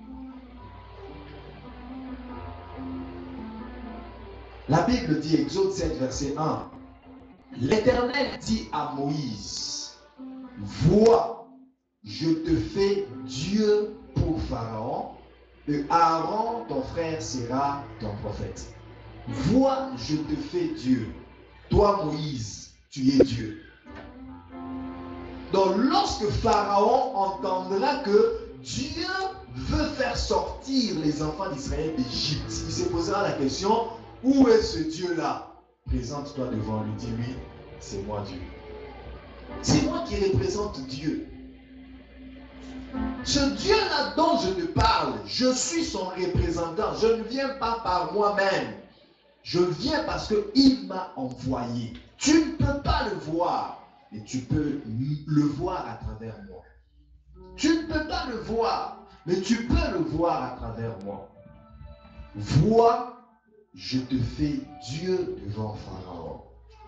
La Bible dit, Exode 7, verset 1, l'Éternel dit à Moïse, vois, je te fais Dieu pour Pharaon, et Aaron, ton frère, sera ton prophète. Vois, je te fais Dieu. Toi, Moïse, tu es Dieu. Donc, lorsque Pharaon entendra que Dieu veut faire sortir les enfants d'Israël d'Égypte, il se posera la question, où est ce Dieu-là? Présente-toi devant lui, dis-lui, c'est moi Dieu. C'est moi qui représente Dieu. Ce Dieu-là dont je te parle, je suis son représentant. Je ne viens pas par moi-même. Je viens parce qu'il m'a envoyé. Tu ne peux pas le voir, mais tu peux le voir à travers moi. Tu ne peux pas le voir, mais tu peux le voir à travers moi. Vois, je te fais Dieu devant Pharaon.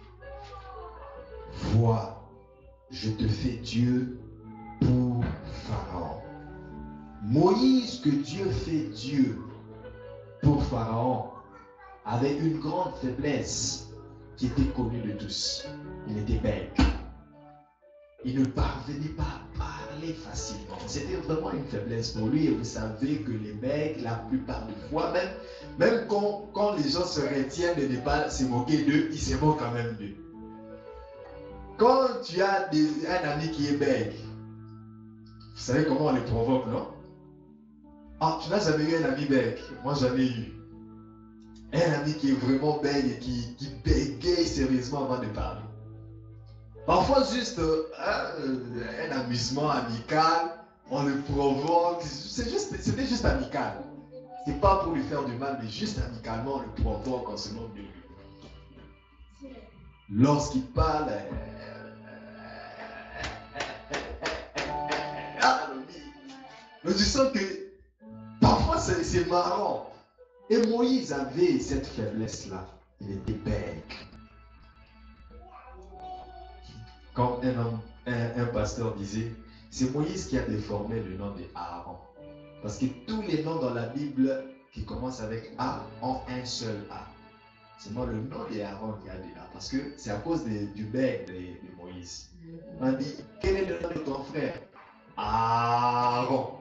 Vois, je te fais Dieu pour Pharaon. Moïse, que Dieu fait Dieu pour Pharaon, avait une grande faiblesse qui était connue de tous. Il était bègue. Il ne parvenait pas à parler facilement. C'était vraiment une faiblesse pour lui. Et vous savez que les bègues, la plupart du fois, même quand les gens se retiennent de ne pas se moquer d'eux, ils se moquent quand même d'eux. Quand tu as un ami qui est bègue, vous savez comment on les provoque, non? Ah, tu n'as jamais eu un ami bègue? Moi, j'en ai eu. Un ami qui est vraiment bègue et qui bégaye sérieusement avant de parler. Parfois, juste un amusement amical, on le provoque. C'était juste amical. C'est pas pour lui faire du mal, mais juste amicalement, on le provoque, on se moque de lui. Lorsqu'il parle, mais tu sens que parfois c'est marrant. Et Moïse avait cette faiblesse-là. Il était bègue. Comme un pasteur disait, c'est Moïse qui a déformé le nom de Aaron. Parce que tous les noms dans la Bible qui commencent avec A ont un seul A. C'est moi le nom d'Aaron qui a des A. Parce que c'est à cause du bègue de Moïse. On a dit, quel est le nom de ton frère? Aaron.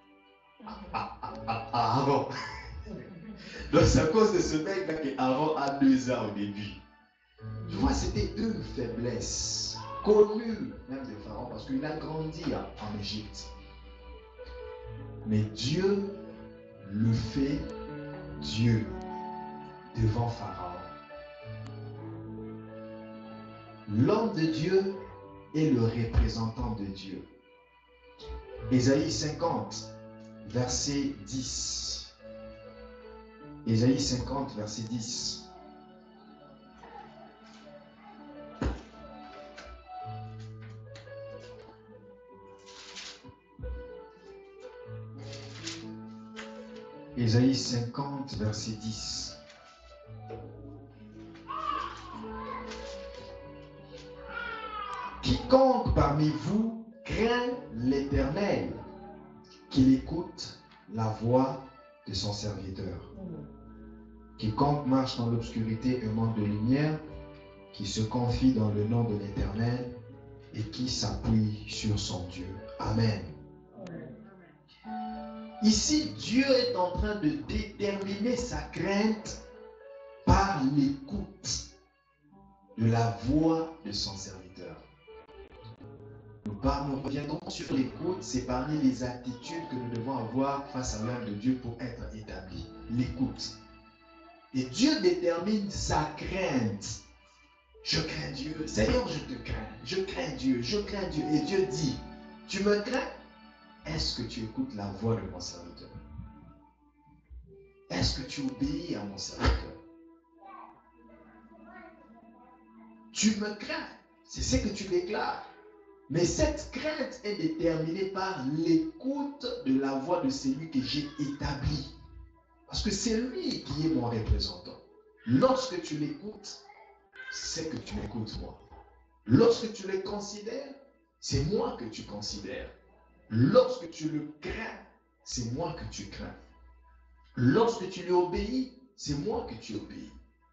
Aaron. Donc c'est à cause de ce mec-là que Aaron a 2 ans au début. Tu vois, c'était une faiblesse connue même de Pharaon parce qu'il a grandi en Égypte. Mais Dieu le fait Dieu devant Pharaon. L'homme de Dieu est le représentant de Dieu. Ésaïe 50, verset 10. Ésaïe 50, verset 10. Ésaïe 50, verset 10. Quiconque parmi vous craint l'Éternel, qu'il écoute la voix de son serviteur. Quiconque marche dans l'obscurité et manque de lumière, qui se confie dans le nom de l'Éternel et qui s'appuie sur son Dieu. Amen. Ici, Dieu est en train de déterminer sa crainte par l'écoute de la voix de son serviteur. Nous reviendrons sur l'écoute, c'est parmi les attitudes que nous devons avoir face à l'œuvre de Dieu pour être établis. L'écoute. Et Dieu détermine sa crainte. Je crains Dieu. Seigneur, je te crains. Je crains Dieu. Je crains Dieu. Et Dieu dit, tu me crains? Est-ce que tu écoutes la voix de mon serviteur? Est-ce que tu obéis à mon serviteur? Tu me crains. C'est ce que tu déclares. Mais cette crainte est déterminée par l'écoute de la voix de celui que j'ai établi. Parce que c'est lui qui est mon représentant. Lorsque tu l'écoutes, c'est que tu m'écoutes moi. Lorsque tu le considères, c'est moi que tu considères. Lorsque tu le crains, c'est moi que tu crains. Lorsque tu lui obéis, c'est moi que tu obéis.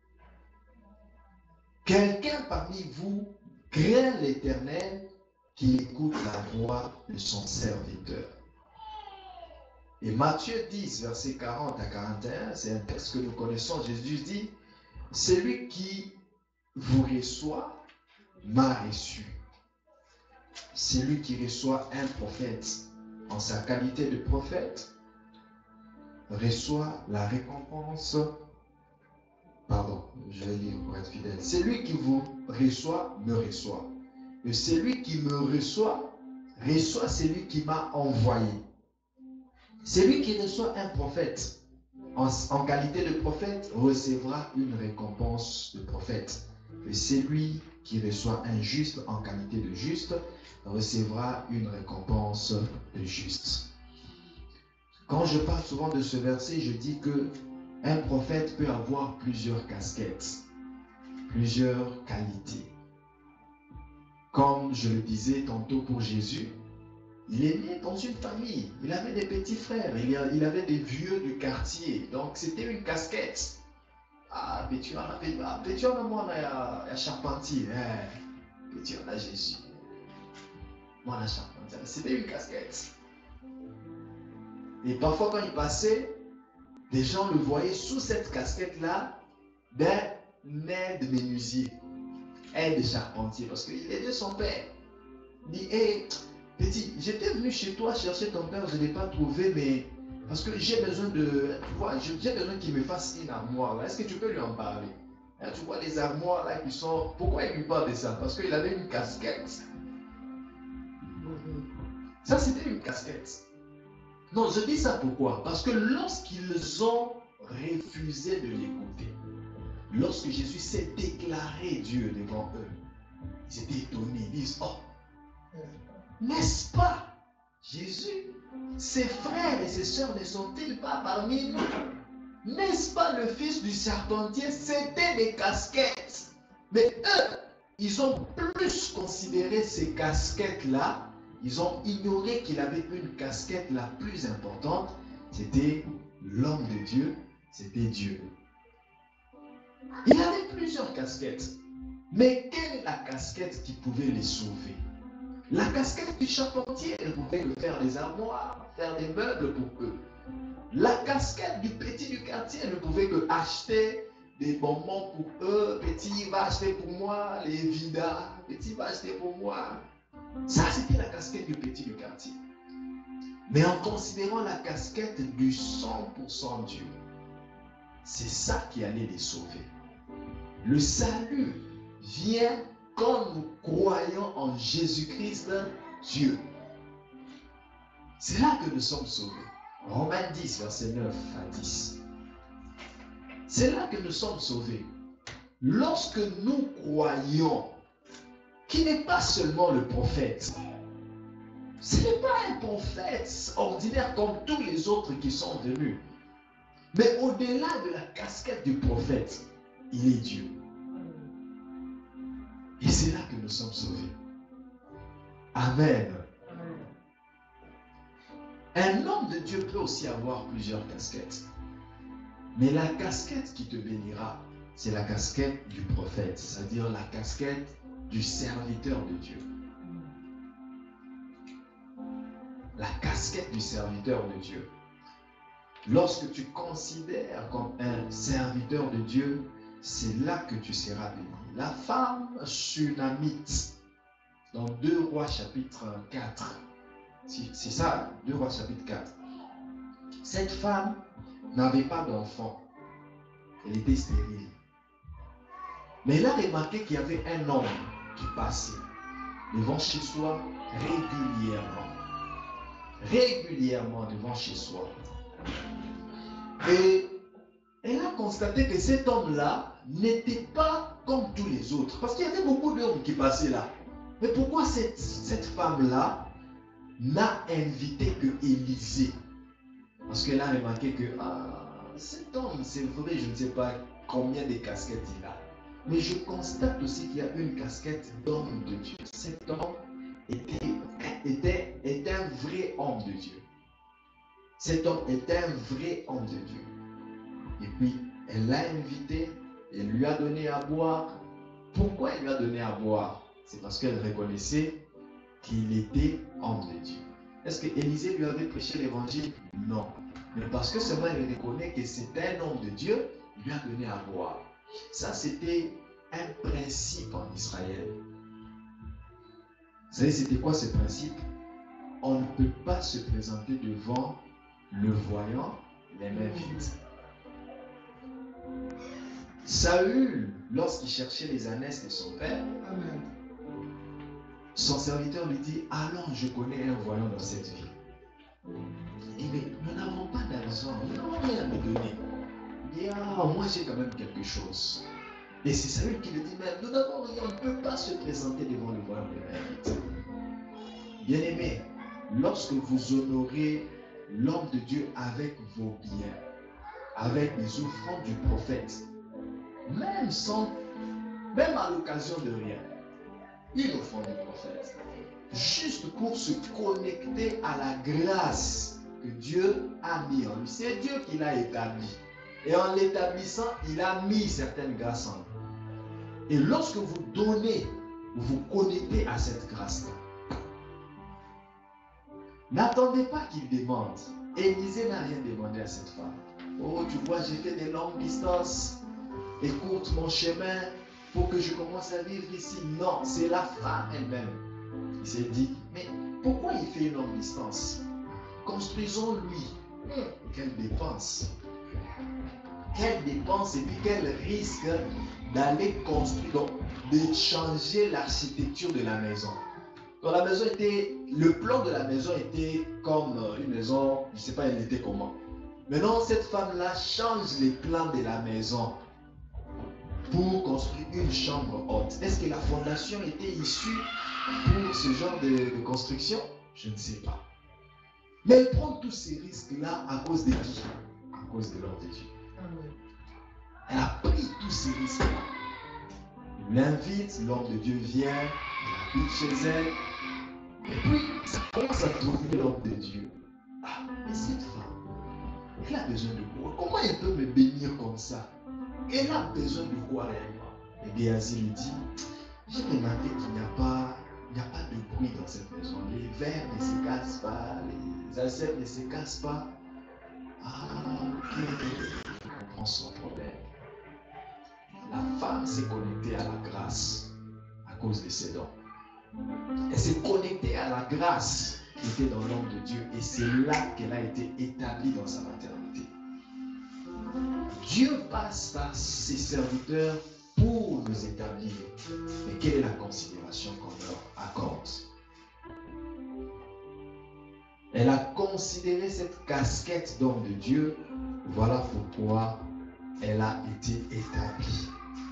Quelqu'un parmi vous craint l'Éternel qui écoute la voix de son serviteur. Et Matthieu 10, versets 40 à 41, c'est un texte que nous connaissons. Jésus dit, celui qui vous reçoit m'a reçu. Celui qui reçoit un prophète en sa qualité de prophète reçoit la récompense. Pardon, je vais lire pour être fidèle. Celui qui vous reçoit me reçoit. Et celui qui me reçoit celui qui m'a envoyé. Celui qui reçoit un prophète en qualité de prophète recevra une récompense de prophète. Et celui qui reçoit un juste en qualité de juste recevra une récompense de juste. Quand je parle souvent de ce verset, je dis que un prophète peut avoir plusieurs casquettes, plusieurs qualités. Comme je le disais tantôt pour Jésus, il est né dans une famille, il avait des petits frères, il avait des vieux du quartier, donc c'était une casquette. Ah, mais tu en as moi, à charpentier, mais tu en as Jésus. Moi, la charpentier, c'était une casquette. Et parfois, quand il passait, des gens le voyaient sous cette casquette-là d'un aide-menuisier, aide-charpentier, parce qu'il aidait son père. Il dit, hé, petit, j'étais venu chez toi chercher ton père, je ne l'ai pas trouvé, mais parce que j'ai besoin de, j'ai besoin qu'il me fasse une armoire. Est-ce que tu peux lui en parler? Là, tu vois les armoires là qui sont, pourquoi il lui parle de ça? Parce qu'il avait une casquette. Ça, c'était une casquette. Non, je dis ça pourquoi? Parce que lorsqu'ils ont refusé de l'écouter, lorsque Jésus s'est déclaré Dieu devant eux, ils étaient étonnés, ils disent, oh, n'est-ce pas Jésus, ses frères et ses sœurs ne sont-ils pas parmi nous? N'est-ce pas le fils du charpentier? C'était des casquettes. Mais eux, ils ont plus considéré ces casquettes-là. Ils ont ignoré qu'il avait une casquette la plus importante. C'était l'homme de Dieu, c'était Dieu. Il avait plusieurs casquettes. Mais quelle est la casquette qui pouvait les sauver? La casquette du charpentier, elle pouvait faire des armoires, faire des meubles pour eux. La casquette du petit du quartier, elle ne pouvait que acheter des bonbons pour eux. Petit va acheter pour moi les vidas. Petit va acheter pour moi. Ça, c'était la casquette du petit du quartier. Mais en considérant la casquette du 100% Dieu, c'est ça qui allait les sauver. Le salut vient quand nous croyons en Jésus-Christ, Dieu. C'est là que nous sommes sauvés. Romains 10, verset 9 à 10. C'est là que nous sommes sauvés. Lorsque nous croyons qu'il n'est pas seulement le prophète. Ce n'est pas un prophète ordinaire comme tous les autres qui sont venus. Mais au-delà de la casquette du prophète, il est Dieu. Et c'est là que nous sommes sauvés. Amen. Un homme de Dieu peut aussi avoir plusieurs casquettes. Mais la casquette qui te bénira, c'est la casquette du prophète, c'est-à-dire la casquette du serviteur de Dieu. La casquette du serviteur de Dieu. Lorsque tu considères comme un serviteur de Dieu, c'est là que tu seras béni. La femme sunamite, dans 2 Rois chapitre 4, c'est ça, 2 Rois chapitre 4. Cette femme n'avait pas d'enfant. Elle était stérile. Mais elle a remarqué qu'il y avait un homme qui passait devant chez soi régulièrement devant chez soi. Et elle a constaté que cet homme-là n'était pas comme tous les autres. Parce qu'il y avait beaucoup d'hommes qui passaient là. Mais pourquoi cette femme-là n'a invité que Élisée? Parce qu'elle a remarqué que cet homme, c'est vrai, je ne sais pas combien de casquettes il a. Mais je constate aussi qu'il y a une casquette d'homme de Dieu. Cet homme était un vrai homme de Dieu. Cet homme était un vrai homme de Dieu. Et puis, elle l'a invité, elle lui a donné à boire. Pourquoi elle lui a donné à boire? C'est parce qu'elle reconnaissait qu'il était homme de Dieu. Est-ce que Élisée lui avait prêché l'évangile? Non. Mais parce que seulement elle reconnaît que c'était un homme de Dieu, il lui a donné à boire. Ça, c'était un principe en Israël. Vous savez, c'était quoi ce principe? On ne peut pas se présenter devant le voyant les mains vides. Saül, lorsqu'il cherchait les ânesses de son père, Amen. son serviteur lui dit, allons, je connais un voyant dans cette ville. Il dit, nous n'avons pas d'argent, nous n'avons rien à me donner. Il dit, ah, moi j'ai quand même quelque chose. Et c'est Saül qui lui dit, mais nous n'avons rien, on ne peut pas se présenter devant le voyant de la vie. Bien-aimés, lorsque vous honorez l'homme de Dieu avec vos biens, avec les offrandes du prophète, même à l'occasion de rien, une offrande du prophète, juste pour se connecter à la grâce que Dieu a mis en lui. C'est Dieu qui l'a établi. Et en l'établissant, il a mis certaines grâces en lui. Et lorsque vous donnez, vous vous connectez à cette grâce-là. N'attendez pas qu'il demande. Élisée n'a rien demandé à cette femme. Oh, tu vois, j'ai fait des longues distances. Écoute mon chemin pour que je commence à vivre ici. Non, c'est la femme elle-même. Il s'est dit, mais pourquoi il fait une longue distance? Construisons-lui. Quelle dépense. Quelle dépense et puis quel risque d'aller construire, donc de changer l'architecture de la maison. Donc la maison était, le plan de la maison était comme une maison, je ne sais pas elle était comment. Maintenant cette femme-là change les plans de la maison pour construire une chambre haute. Est-ce que la fondation était issue pour ce genre de construction? Je ne sais pas. Mais elle prend tous ces risques-là à cause de qui? À cause de l'homme de Dieu. Elle a pris tous ces risques-là. Il l'invite, l'homme de Dieu vient, il habite chez elle. Et puis, ça commence à tourner l'homme de Dieu. Ah, mais cette femme, elle a besoin de quoi? Comment elle peut me bénir comme ça? Elle a besoin de quoi réellement? Et Géhazi lui dit, j'ai remarqué qu'il n'y a pas de bruit dans cette maison. Les verres ne se cassent pas, les assiettes ne se cassent pas. Ah, ok, je comprends son problème. La femme s'est connectée à la grâce à cause de ses dons. Elle s'est connectée à la grâce qui était dans l'homme de Dieu et c'est là qu'elle a été établie dans sa maternité. Dieu passe par ses serviteurs pour nous établir. Mais quelle est la considération qu'on leur accorde? Elle a considéré cette casquette d'homme de Dieu. Voilà pourquoi elle a été établie.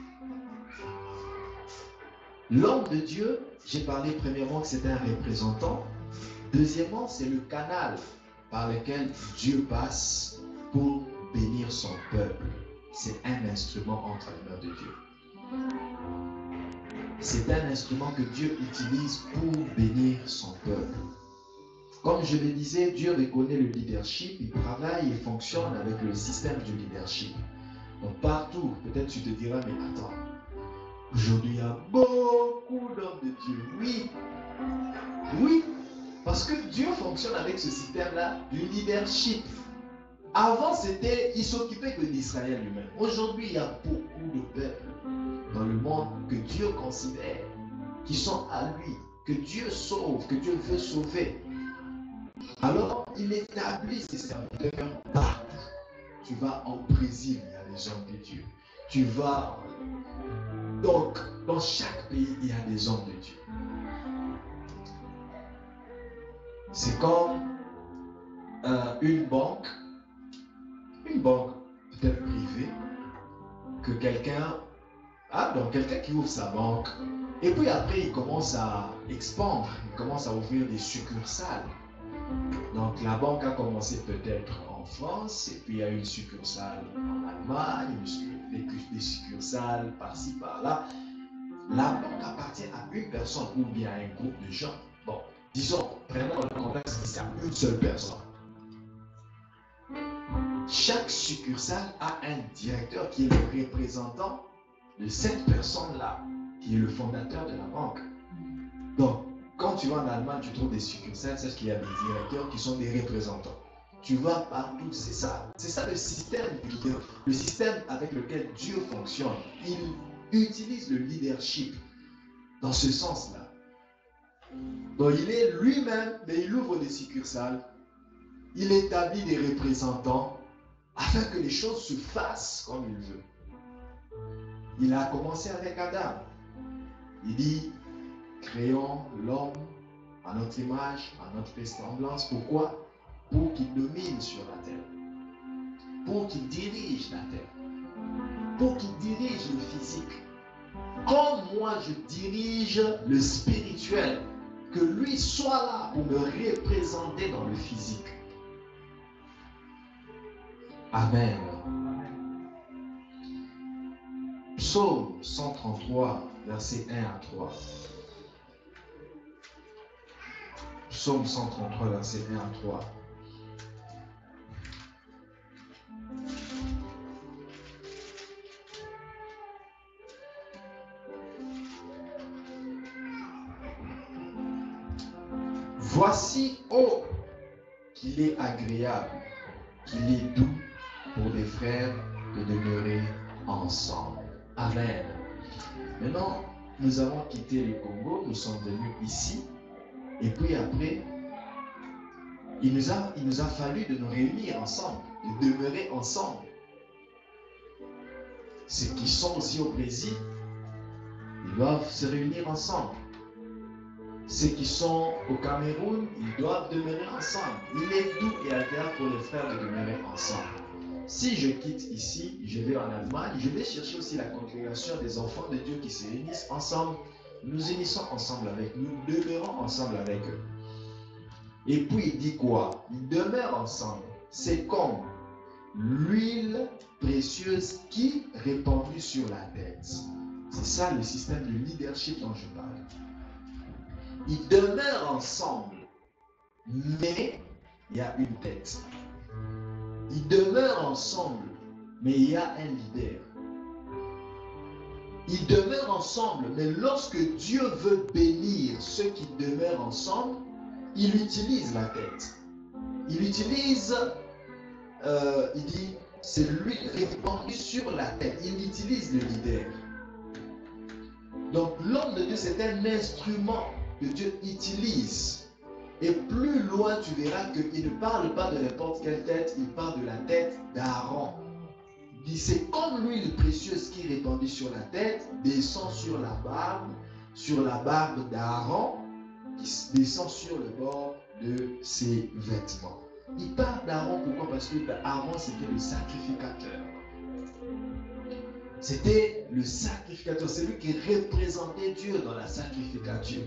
L'homme de Dieu, j'ai parlé premièrement que c'est un représentant. Deuxièmement, c'est le canal par lequel Dieu passe pour bénir son peuple. C'est un instrument entre les mains de Dieu. C'est un instrument que Dieu utilise pour bénir son peuple. Comme je le disais, Dieu reconnaît le leadership, il travaille et fonctionne avec le système du leadership. Donc partout, peut-être tu te diras, mais attends, aujourd'hui il y a beaucoup d'hommes de Dieu. Oui, oui, parce que Dieu fonctionne avec ce système-là du leadership. Avant, il s'occupait que d'Israël lui-même. Aujourd'hui, il y a beaucoup de peuples dans le monde que Dieu considère, qui sont à lui, que Dieu sauve, que Dieu veut sauver. Alors, il établit ses serviteurs partout. Tu vas en Brésil, il y a des hommes de Dieu. Tu vas... Donc, dans chaque pays, il y a des hommes de Dieu. C'est comme une banque peut-être privée, que quelqu'un qui ouvre sa banque, et puis après il commence à expandre, il commence à ouvrir des succursales. Donc la banque a commencé peut-être en France, et puis il y a une succursale en Allemagne, des succursales par-ci, par-là. La banque appartient à une personne ou bien à un groupe de gens. Bon, disons, prenons le contexte que c'est à une seule personne. Chaque succursale a un directeur qui est le représentant de cette personne-là, qui est le fondateur de la banque. Donc, quand tu vas en Allemagne, tu trouves des succursales, c'est qu'il y a des directeurs qui sont des représentants. Tu vas partout, c'est ça. C'est ça le système avec lequel Dieu fonctionne. Il utilise le leadership dans ce sens-là. Donc, il est lui-même, mais il ouvre des succursales. Il établit des représentants afin que les choses se fassent comme il veut. Il a commencé avec Adam. Il dit, créons l'homme à notre image, à notre ressemblance. Pourquoi? Pour qu'il domine sur la terre. Pour qu'il dirige la terre. Pour qu'il dirige le physique. Comme moi je dirige le spirituel, que lui soit là pour me représenter dans le physique. Amen. Psaume 133, versets 1 à 3. Psaume 133, versets 1 à 3. Voici, oh, qu'il est agréable, qu'il est doux pour des frères de demeurer ensemble. Amen. Maintenant, nous avons quitté le Congo, nous sommes venus ici, et puis après, il nous a fallu de nous réunir ensemble, de demeurer ensemble. Ceux qui sont aussi au Brésil, ils doivent se réunir ensemble. Ceux qui sont au Cameroun, ils doivent demeurer ensemble. Il est doux et agréable pour les frères de demeurer ensemble. Si je quitte ici, je vais en Allemagne, je vais chercher aussi la congrégation des enfants de Dieu qui se réunissent ensemble. Nous unissons ensemble avec nous, nous demeurons ensemble avec eux. Et puis il dit quoi? Ils demeurent ensemble. C'est comme l'huile précieuse qui est répandue sur la tête. C'est ça le système de leadership dont je parle. Ils demeurent ensemble, mais il y a une tête. Ils demeurent ensemble, mais il y a un leader. Ils demeurent ensemble, mais lorsque Dieu veut bénir ceux qui demeurent ensemble, il utilise la tête. Il utilise, il dit, c'est lui répandu sur la tête. Il utilise le leader. Donc l'homme de Dieu, c'est un instrument que Dieu utilise. Et plus loin, tu verras qu'il ne parle pas de n'importe quelle tête, il parle de la tête d'Aaron. Il dit, c'est comme l'huile précieuse qui est répandue sur la tête, descend sur la barbe d'Aaron, qui descend sur le bord de ses vêtements. Il parle d'Aaron, pourquoi? Parce que Aaron, c'était le sacrificateur. C'était le sacrificateur, c'est lui qui représentait Dieu dans la sacrificature.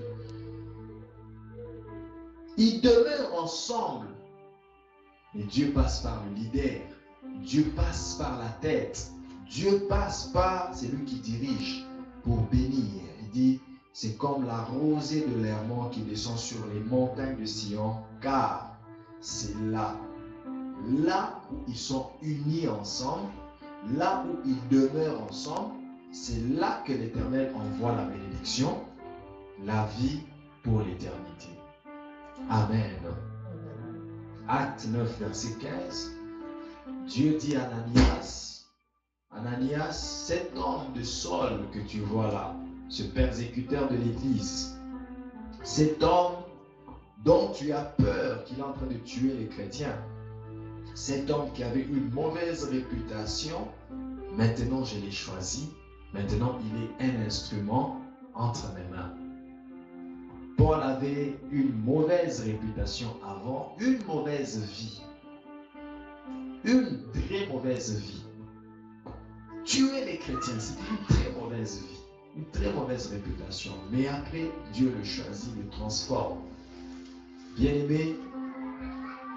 Ils demeurent ensemble. Et Dieu passe par le leader. Dieu passe par la tête. Dieu passe par celui qui dirige pour bénir. Il dit, c'est comme la rosée de l'Hermon qui descend sur les montagnes de Sion, car c'est là où ils sont unis ensemble, là où ils demeurent ensemble, c'est là que l'Éternel envoie la bénédiction, la vie pour l'éternité. Amen. Acte 9, verset 15. Dieu dit à Ananias, cet homme de Saul que tu vois là, ce persécuteur de l'Église, cet homme dont tu as peur qu'il est en train de tuer les chrétiens, cet homme qui avait une mauvaise réputation, maintenant je l'ai choisi, maintenant il est un instrument entre mes mains. Paul avait une mauvaise réputation avant, une mauvaise vie. Une très mauvaise vie. Tuer les chrétiens, c'était une très mauvaise vie, une très mauvaise réputation. Mais après, Dieu le choisit, le transforme. Bien-aimé,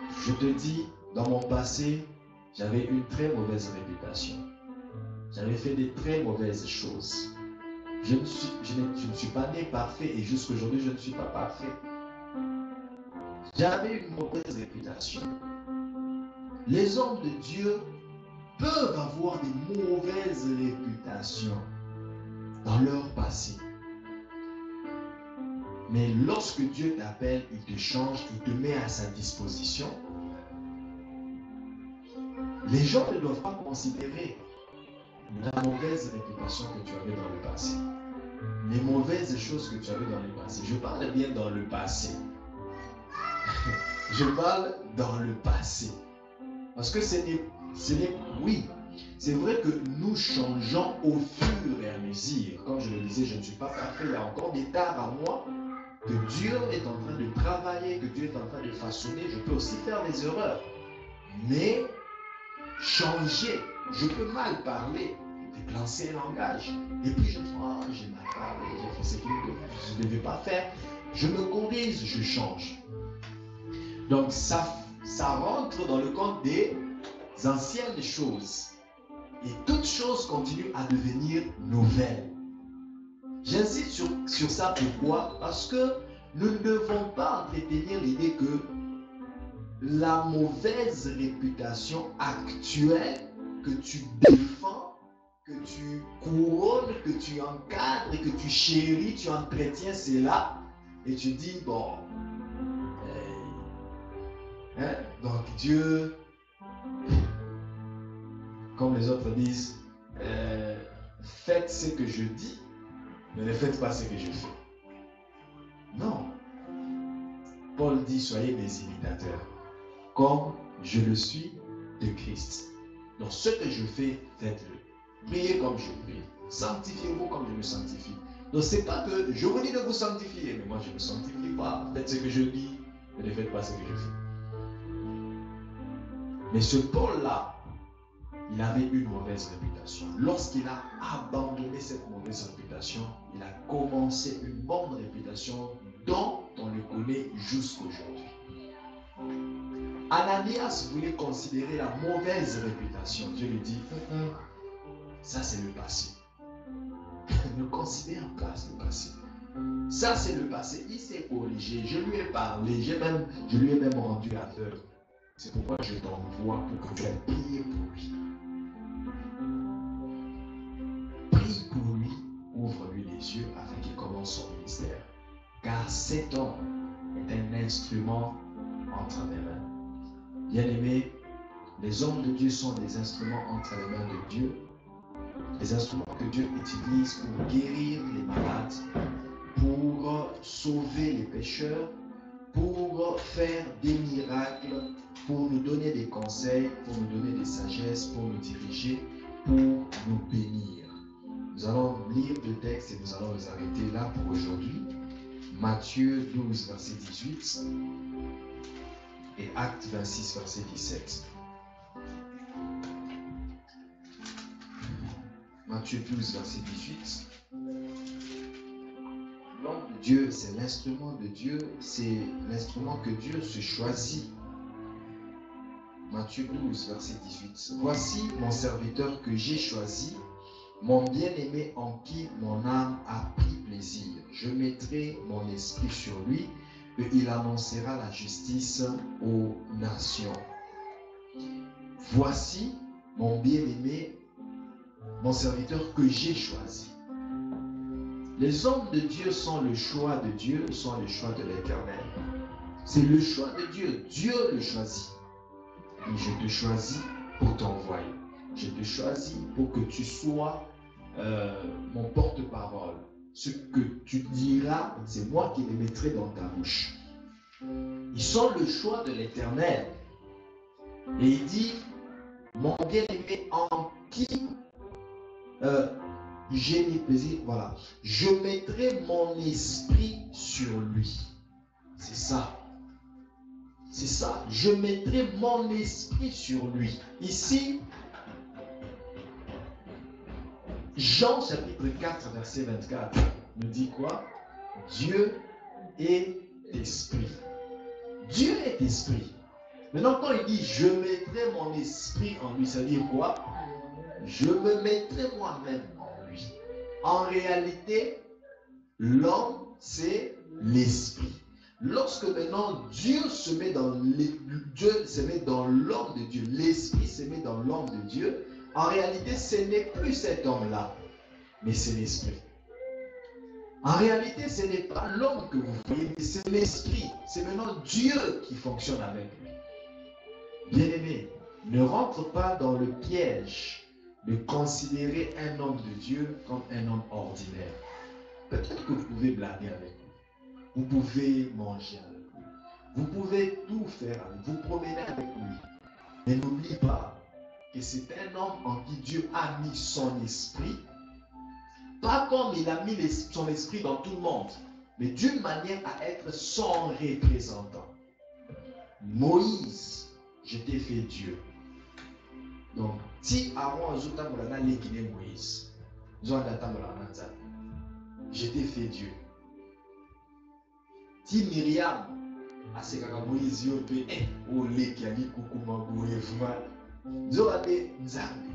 Je te dis, dans mon passé, j'avais une très mauvaise réputation. J'avais fait des très mauvaises choses. Je ne suis pas né parfait et jusqu'à aujourd'hui, je ne suis pas parfait. J'avais une mauvaise réputation. Les hommes de Dieu peuvent avoir des mauvaises réputations dans leur passé. Mais lorsque Dieu t'appelle, il te change, il te met à sa disposition, les gens ne doivent pas considérer la mauvaise réputation que tu avais dans le passé. Les mauvaises choses que tu avais dans le passé. Je parle bien dans le passé. Je parle dans le passé. Parce que oui, c'est vrai que nous changeons au fur et à mesure. Comme je le disais, je ne suis pas parfait. Il y a encore des tares à moi que Dieu est en train de travailler, que Dieu est en train de façonner. Je peux aussi faire des erreurs. Mais changer, je peux mal parler, déclencher un langage. Et puis je dis, oh, j'ai mal parlé, j'ai fait ce que je ne devais pas faire. Je me corrige, je change. Donc ça rentre dans le compte des anciennes choses. Et toutes choses continuent à devenir nouvelles. J'insiste sur ça, pourquoi? Parce que nous ne devons pas entretenir l'idée que la mauvaise réputation actuelle que tu défends, que tu couronnes, que tu encadres, que tu chéris, tu entretiens, c'est là. Et tu dis, bon, donc Dieu, comme les autres disent, faites ce que je dis, mais ne faites pas ce que je fais. Non. Paul dit, soyez mes imitateurs, comme je le suis de Christ. Donc ce que je fais, faites-le. Priez comme je prie. Sanctifiez-vous comme je me sanctifie. Donc c'est pas que je vous dis de vous sanctifier, mais moi je ne me sanctifie pas. Faites ce que je dis, mais ne faites pas ce que je fais. Mais ce Paul-là, il avait une mauvaise réputation. Lorsqu'il a abandonné cette mauvaise réputation, il a commencé une bonne réputation dont on le connaît jusqu'aujourd'hui. Ananias voulait considérer la mauvaise réputation. Dieu lui dit, ça c'est le passé. Ne considère pas le passé. Ça c'est le passé. Il s'est corrigé. Je lui ai parlé. Je lui ai même rendu aveugle. C'est pourquoi je t'envoie pour que tu aies prié pour lui. Prie pour lui, ouvre-lui les yeux afin qu'il commence son ministère. Car cet homme est un instrument entre mes mains. Bien-aimés, les hommes de Dieu sont des instruments entre les mains de Dieu. Les instruments que Dieu utilise pour guérir les malades, pour sauver les pécheurs, pour faire des miracles, pour nous donner des conseils, pour nous donner des sagesses, pour nous diriger, pour nous bénir. Nous allons lire le texte et nous allons nous arrêter là pour aujourd'hui. Matthieu 12, verset 18 et Actes 26, verset 17. Matthieu 12, verset 18. L'homme de Dieu, c'est l'instrument de Dieu, c'est l'instrument que Dieu se choisit. Matthieu 12, verset 18. Voici mon serviteur que j'ai choisi, mon bien-aimé en qui mon âme a pris plaisir. Je mettrai mon esprit sur lui et il annoncera la justice aux nations. Voici mon bien-aimé, mon serviteur que j'ai choisi. Les hommes de Dieu sont le choix de Dieu, sont le choix de l'Éternel. C'est le choix de Dieu. Dieu le choisit. Et je te choisis pour t'envoyer. Je te choisis pour que tu sois mon porte-parole. Ce que tu diras, c'est moi qui les mettrai dans ta bouche. Ils sont le choix de l'Éternel. Et il dit, mon bien-aimé en qui j'ai mis plaisir, voilà. Je mettrai mon esprit sur lui. C'est ça. C'est ça. Je mettrai mon esprit sur lui. Ici, Jean chapitre 4, verset 24, nous dit quoi? Dieu est esprit. Dieu est esprit. Maintenant, quand il dit je mettrai mon esprit en lui, ça veut dire quoi? Je me mettrai moi-même en lui. En réalité, l'homme, c'est l'esprit. Lorsque maintenant Dieu se met dans l'homme de Dieu, l'esprit se met dans l'homme de Dieu, en réalité, ce n'est plus cet homme-là, mais c'est l'esprit. En réalité, ce n'est pas l'homme que vous voyez, mais c'est l'esprit. C'est maintenant Dieu qui fonctionne avec lui. Bien-aimé, ne rentre pas dans le piège de considérer un homme de Dieu comme un homme ordinaire. Peut-être que vous pouvez blaguer avec lui. Vous pouvez manger avec lui. Vous pouvez tout faire avec lui. Vous promener avec lui. Mais n'oublie pas que c'est un homme en qui Dieu a mis son esprit. Pas comme il a mis son esprit dans tout le monde, mais d'une manière à être son représentant. Moïse, je t'ai fait Dieu. Donc, si avant Moïse, je t'ai fait Dieu. Si Myriam, a ce que Moïse yope, oh les qui a dit koukouma bouévma, Zorabe Nzambe.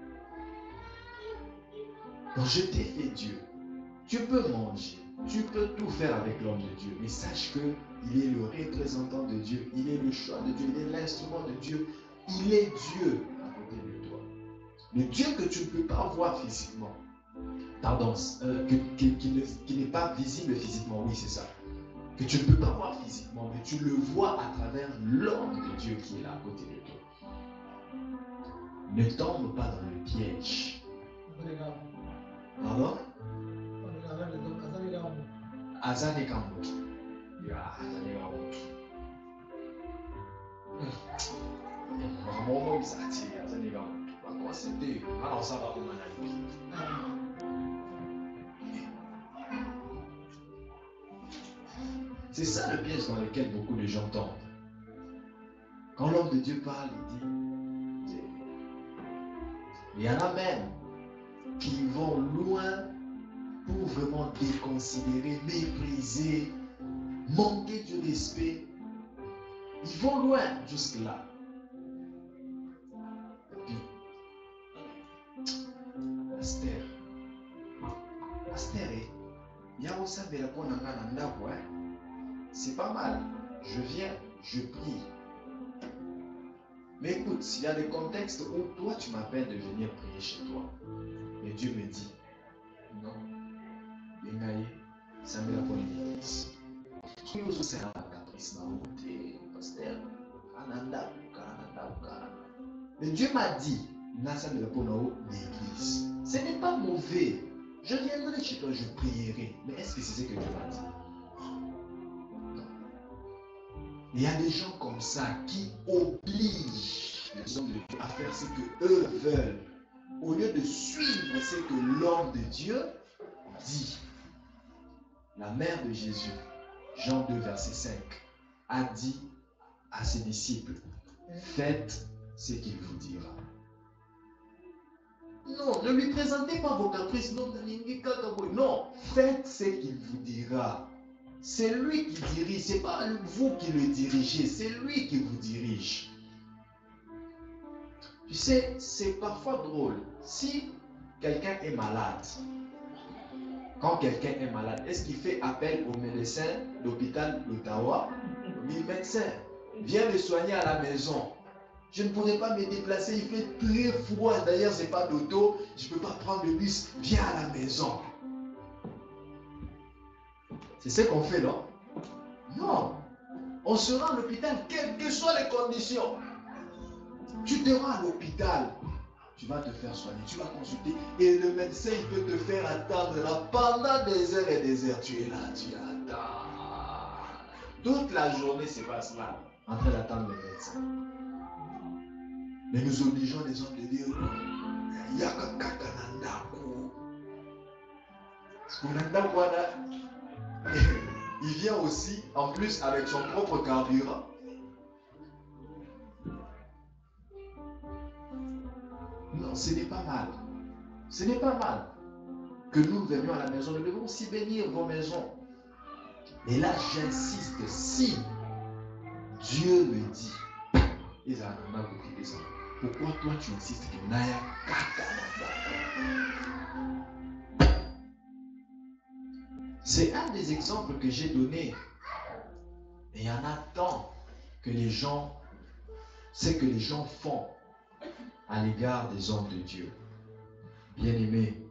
Donc, je t'ai fait Dieu. Tu peux manger, tu peux tout faire avec l'homme de Dieu, mais sache qu'il est le représentant de Dieu, il est le choix de Dieu, il est l'instrument de Dieu, il est Dieu à côté de toi. Le Dieu que tu ne peux pas voir physiquement, pardon, qui n'est pas visible physiquement, oui c'est ça, que tu ne peux pas voir physiquement, mais tu le vois à travers l'homme de Dieu qui est là à côté de toi. Ne tombe pas dans le piège. Pardon? Azane Kamoto. Ya, Azane Kamoto. Maman, il s'est attiré, Azane Kamoto. Quoi c'était? Alors ça va, on C'est ça le piège dans lequel beaucoup de gens tombent. Quand l'homme de Dieu parle, il dit. Il y en a même qui vont loin pour vraiment déconsidérer, mépriser, manquer du respect. Ils vont loin jusque-là. Pasteur, il y a aussi des réponses c'est pas mal. Je viens, je prie. Mais écoute, s'il y a des contextes où toi tu m'appelles de venir prier chez toi, et Dieu me dit, non, ça me la bonne église. Qui ose c'est un caprice dans le pasteur, mais Dieu m'a dit, Nasa me la bonne l'église. Ce n'est pas mauvais. Je viendrai chez toi, je prierai. Mais est-ce que c'est ce que Dieu m'a dit? Non. Il y a des gens comme ça qui obligent les hommes de Dieu à faire ce que eux veulent, au lieu de suivre ce que l'homme de Dieu dit. La mère de Jésus, Jean 2, verset 5, a dit à ses disciples, faites ce qu'il vous dira. Non, ne lui présentez pas vos caprices. Non, faites ce qu'il vous dira. C'est lui qui dirige, ce n'est pas vous qui le dirigez, c'est lui qui vous dirige. Tu sais, c'est parfois drôle. Si quelqu'un est malade, quand quelqu'un est malade, est-ce qu'il fait appel au médecin d'hôpital d'Ottawa? Le médecin vient le soigner à la maison. Je ne pourrais pas me déplacer, il fait très froid. D'ailleurs, ce n'est pas d'auto, je ne peux pas prendre le bus. Viens à la maison. C'est ce qu'on fait, non? Non. On se rend à l'hôpital, quelles que soient les conditions. Tu te rends à l'hôpital, tu vas te faire soigner, tu vas consulter. Et le médecin, il peut te faire attendre là pendant des heures et des heures. Tu es là, tu attends. Toute la journée, c'est pas cela, en train d'attendre le médecin. Mais nous obligeons les hommes de dire il vient aussi, en plus, avec son propre carburant. Non, ce n'est pas mal. Ce n'est pas mal que nous venions à la maison. Nous devons aussi bénir vos maisons. Et là, j'insiste, si Dieu me dit, Pourquoi toi tu insistes que Naya Kaka? C'est un des exemples que j'ai donné. Et il y en a tant que les gens, c'est que les gens font à l'égard des hommes de Dieu. Bien-aimés,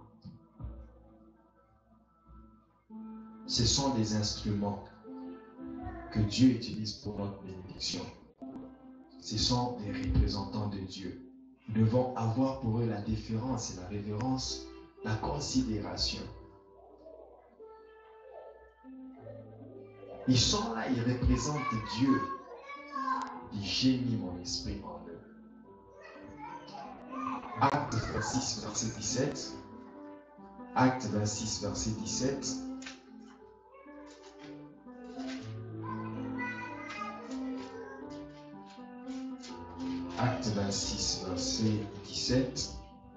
ce sont des instruments que Dieu utilise pour notre bénédiction. Ce sont des représentants de Dieu. Nous devons avoir pour eux la déférence et la révérence, la considération. Ils sont là, ils représentent Dieu. J'ai mis mon esprit en eux. Acte 26, verset 17. Acte 26, verset 17. Acte 26, verset 17.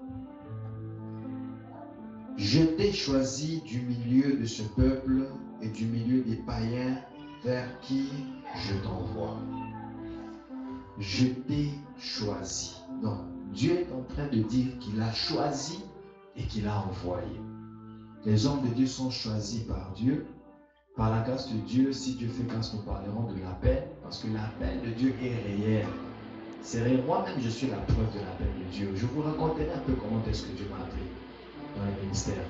Je t'ai choisi du milieu de ce peuple et du milieu des païens vers qui je t'envoie. Je t'ai choisi. Donc, Dieu est en train de dire qu'il a choisi et qu'il a envoyé. Les hommes de Dieu sont choisis par Dieu. Par la grâce de Dieu, si Dieu fait grâce, nous parlerons de l'appel, parce que l'appel de Dieu est réel. C'est réel. Moi-même, je suis la preuve de l'appel de Dieu. Je vous raconterai un peu comment est-ce que Dieu m'a appelé dans le ministère.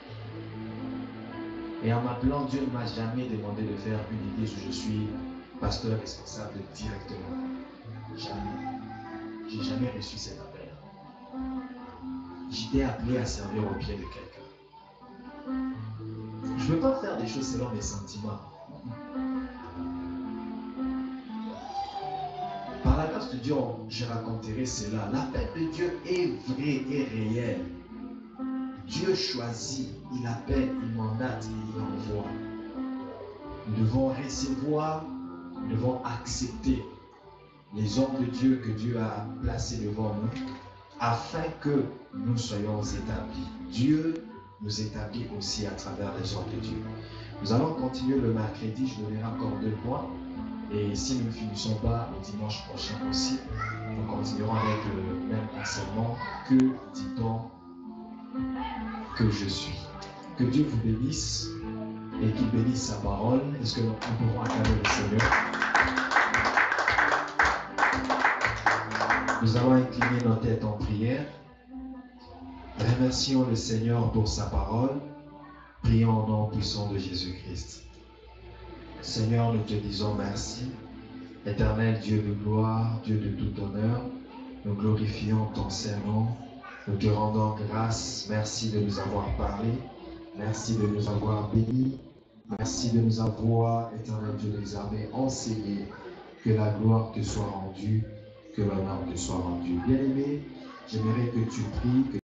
Et en m'appelant, Dieu ne m'a jamais demandé de faire une église où je suis pasteur responsable directement. Jamais. J'ai jamais reçu cet appel. J'étais appelé à servir au pied de quelqu'un. Je ne veux pas faire des choses selon mes sentiments. Par la grâce de Dieu, je raconterai cela. L'appel de Dieu est vrai et réel. Dieu choisit, il appelle, il mandate et il envoie. Nous devons recevoir, nous devons accepter les hommes de Dieu que Dieu a placés devant nous afin que nous soyons établis. Dieu nous établit aussi à travers les hommes de Dieu. Nous allons continuer le mercredi, je donnerai encore 2 points. Et si nous ne finissons pas le dimanche prochain aussi, nous continuerons avec le même enseignement. Que dit-on que je suis? Que Dieu vous bénisse et qu'il bénisse sa parole. Est-ce que nous pouvons acclamer le Seigneur? Nous allons incliner nos têtes en prière. Remercions le Seigneur pour sa parole. Prions au nom puissant de Jésus-Christ. Seigneur, nous te disons merci. Éternel Dieu de gloire, Dieu de tout honneur, nous glorifions ton Saint-Nom. Nous te rendons grâce. Merci de nous avoir parlé. Merci de nous avoir bénis. Merci de nous avoir, éternel Dieu des armées, enseigné. Que la gloire te soit rendue, que l'honneur te soit rendu. Bien-aimé, j'aimerais que tu pries.